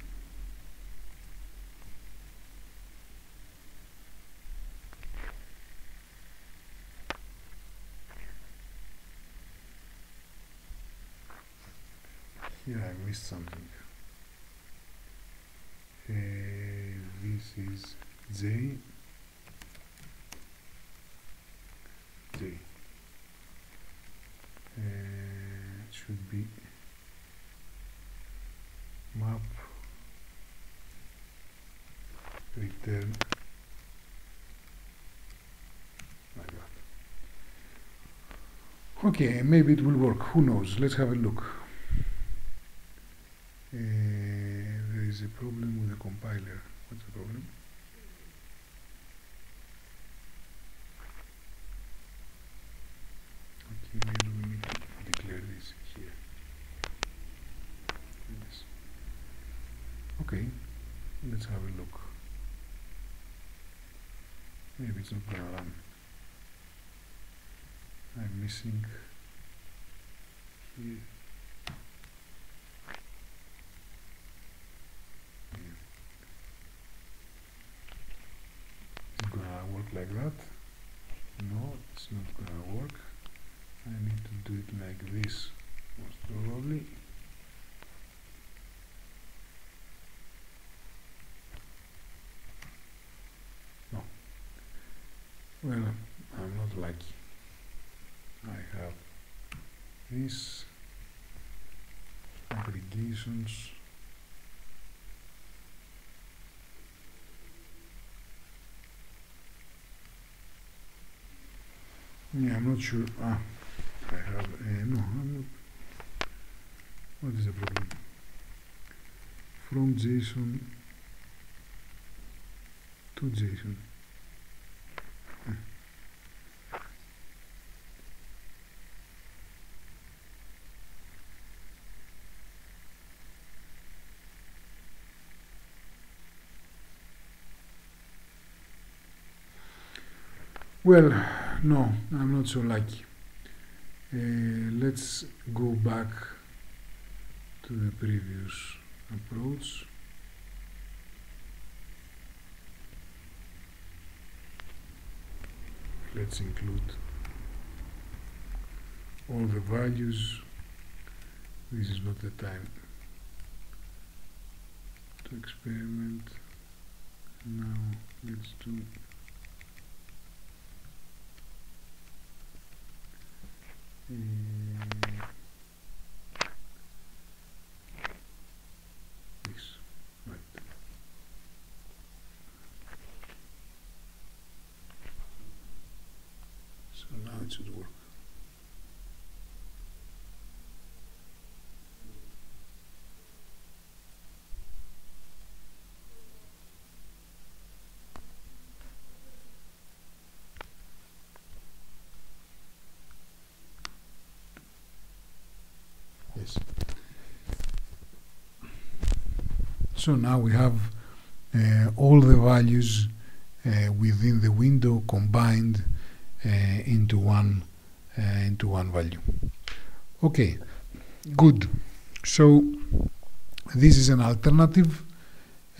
Here I missed something. Uh, this is J. J. Uh, it should be map return like that. Okay, maybe it will work. Who knows? Let's have a look. Uh, there is a problem with the compiler. What's the problem? Okay, maybe we need to declare this here. Yes. Okay, let's have a look. Maybe it's not gonna run. I'm missing here. Like that. do it like this, most probably. No. Well, I'm not lucky. I have this aggregations. Yeah, I'm not sure. Ah, I have. Uh, no, I'm not. What is the problem? From JSON to JSON. Hmm. Well, no, I'm not so lucky. Uh, let's go back to the previous approach. Let's include all the values. This is not the time to experiment. Now let's do Uh, this, right. So now it should work. Yes. So now we have uh, all the values uh, within the window combined uh, into one uh, into one value. Okay, good. So this is an alternative uh,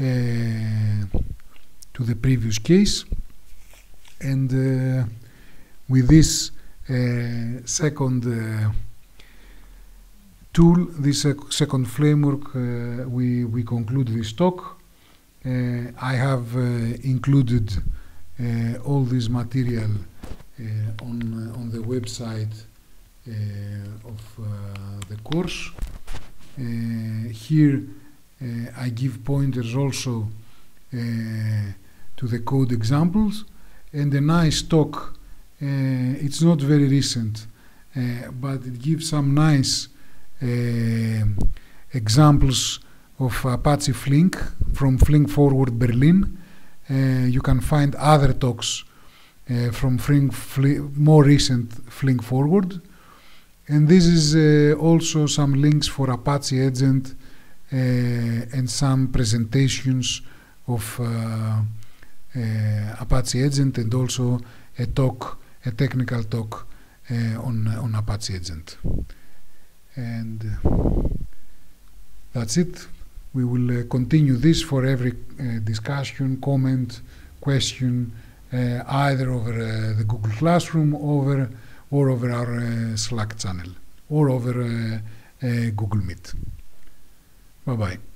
to the previous case, and uh, with this uh, second uh, tool, this sec second framework, uh, we, we conclude this talk. Uh, I have uh, included uh, all this material uh, on, uh, on the website uh, of uh, the course. Uh, here uh, I give pointers also uh, to the code examples, and a nice talk. Uh, it's not very recent, uh, but it gives some nice Uh, examples of Apache Flink from Flink Forward Berlin. Uh, you can find other talks uh, from Flink, Fli more recent Flink Forward, and this is uh, also some links for Apache Edgent uh, and some presentations of uh, uh, Apache Edgent, and also a talk, a technical talk uh, on on Apache Edgent. And uh, that's it. We will uh, continue this for every uh, discussion, comment, question, uh, either over uh, the Google Classroom over, or over our uh, Slack channel, or over uh, uh, Google Meet. Bye-bye.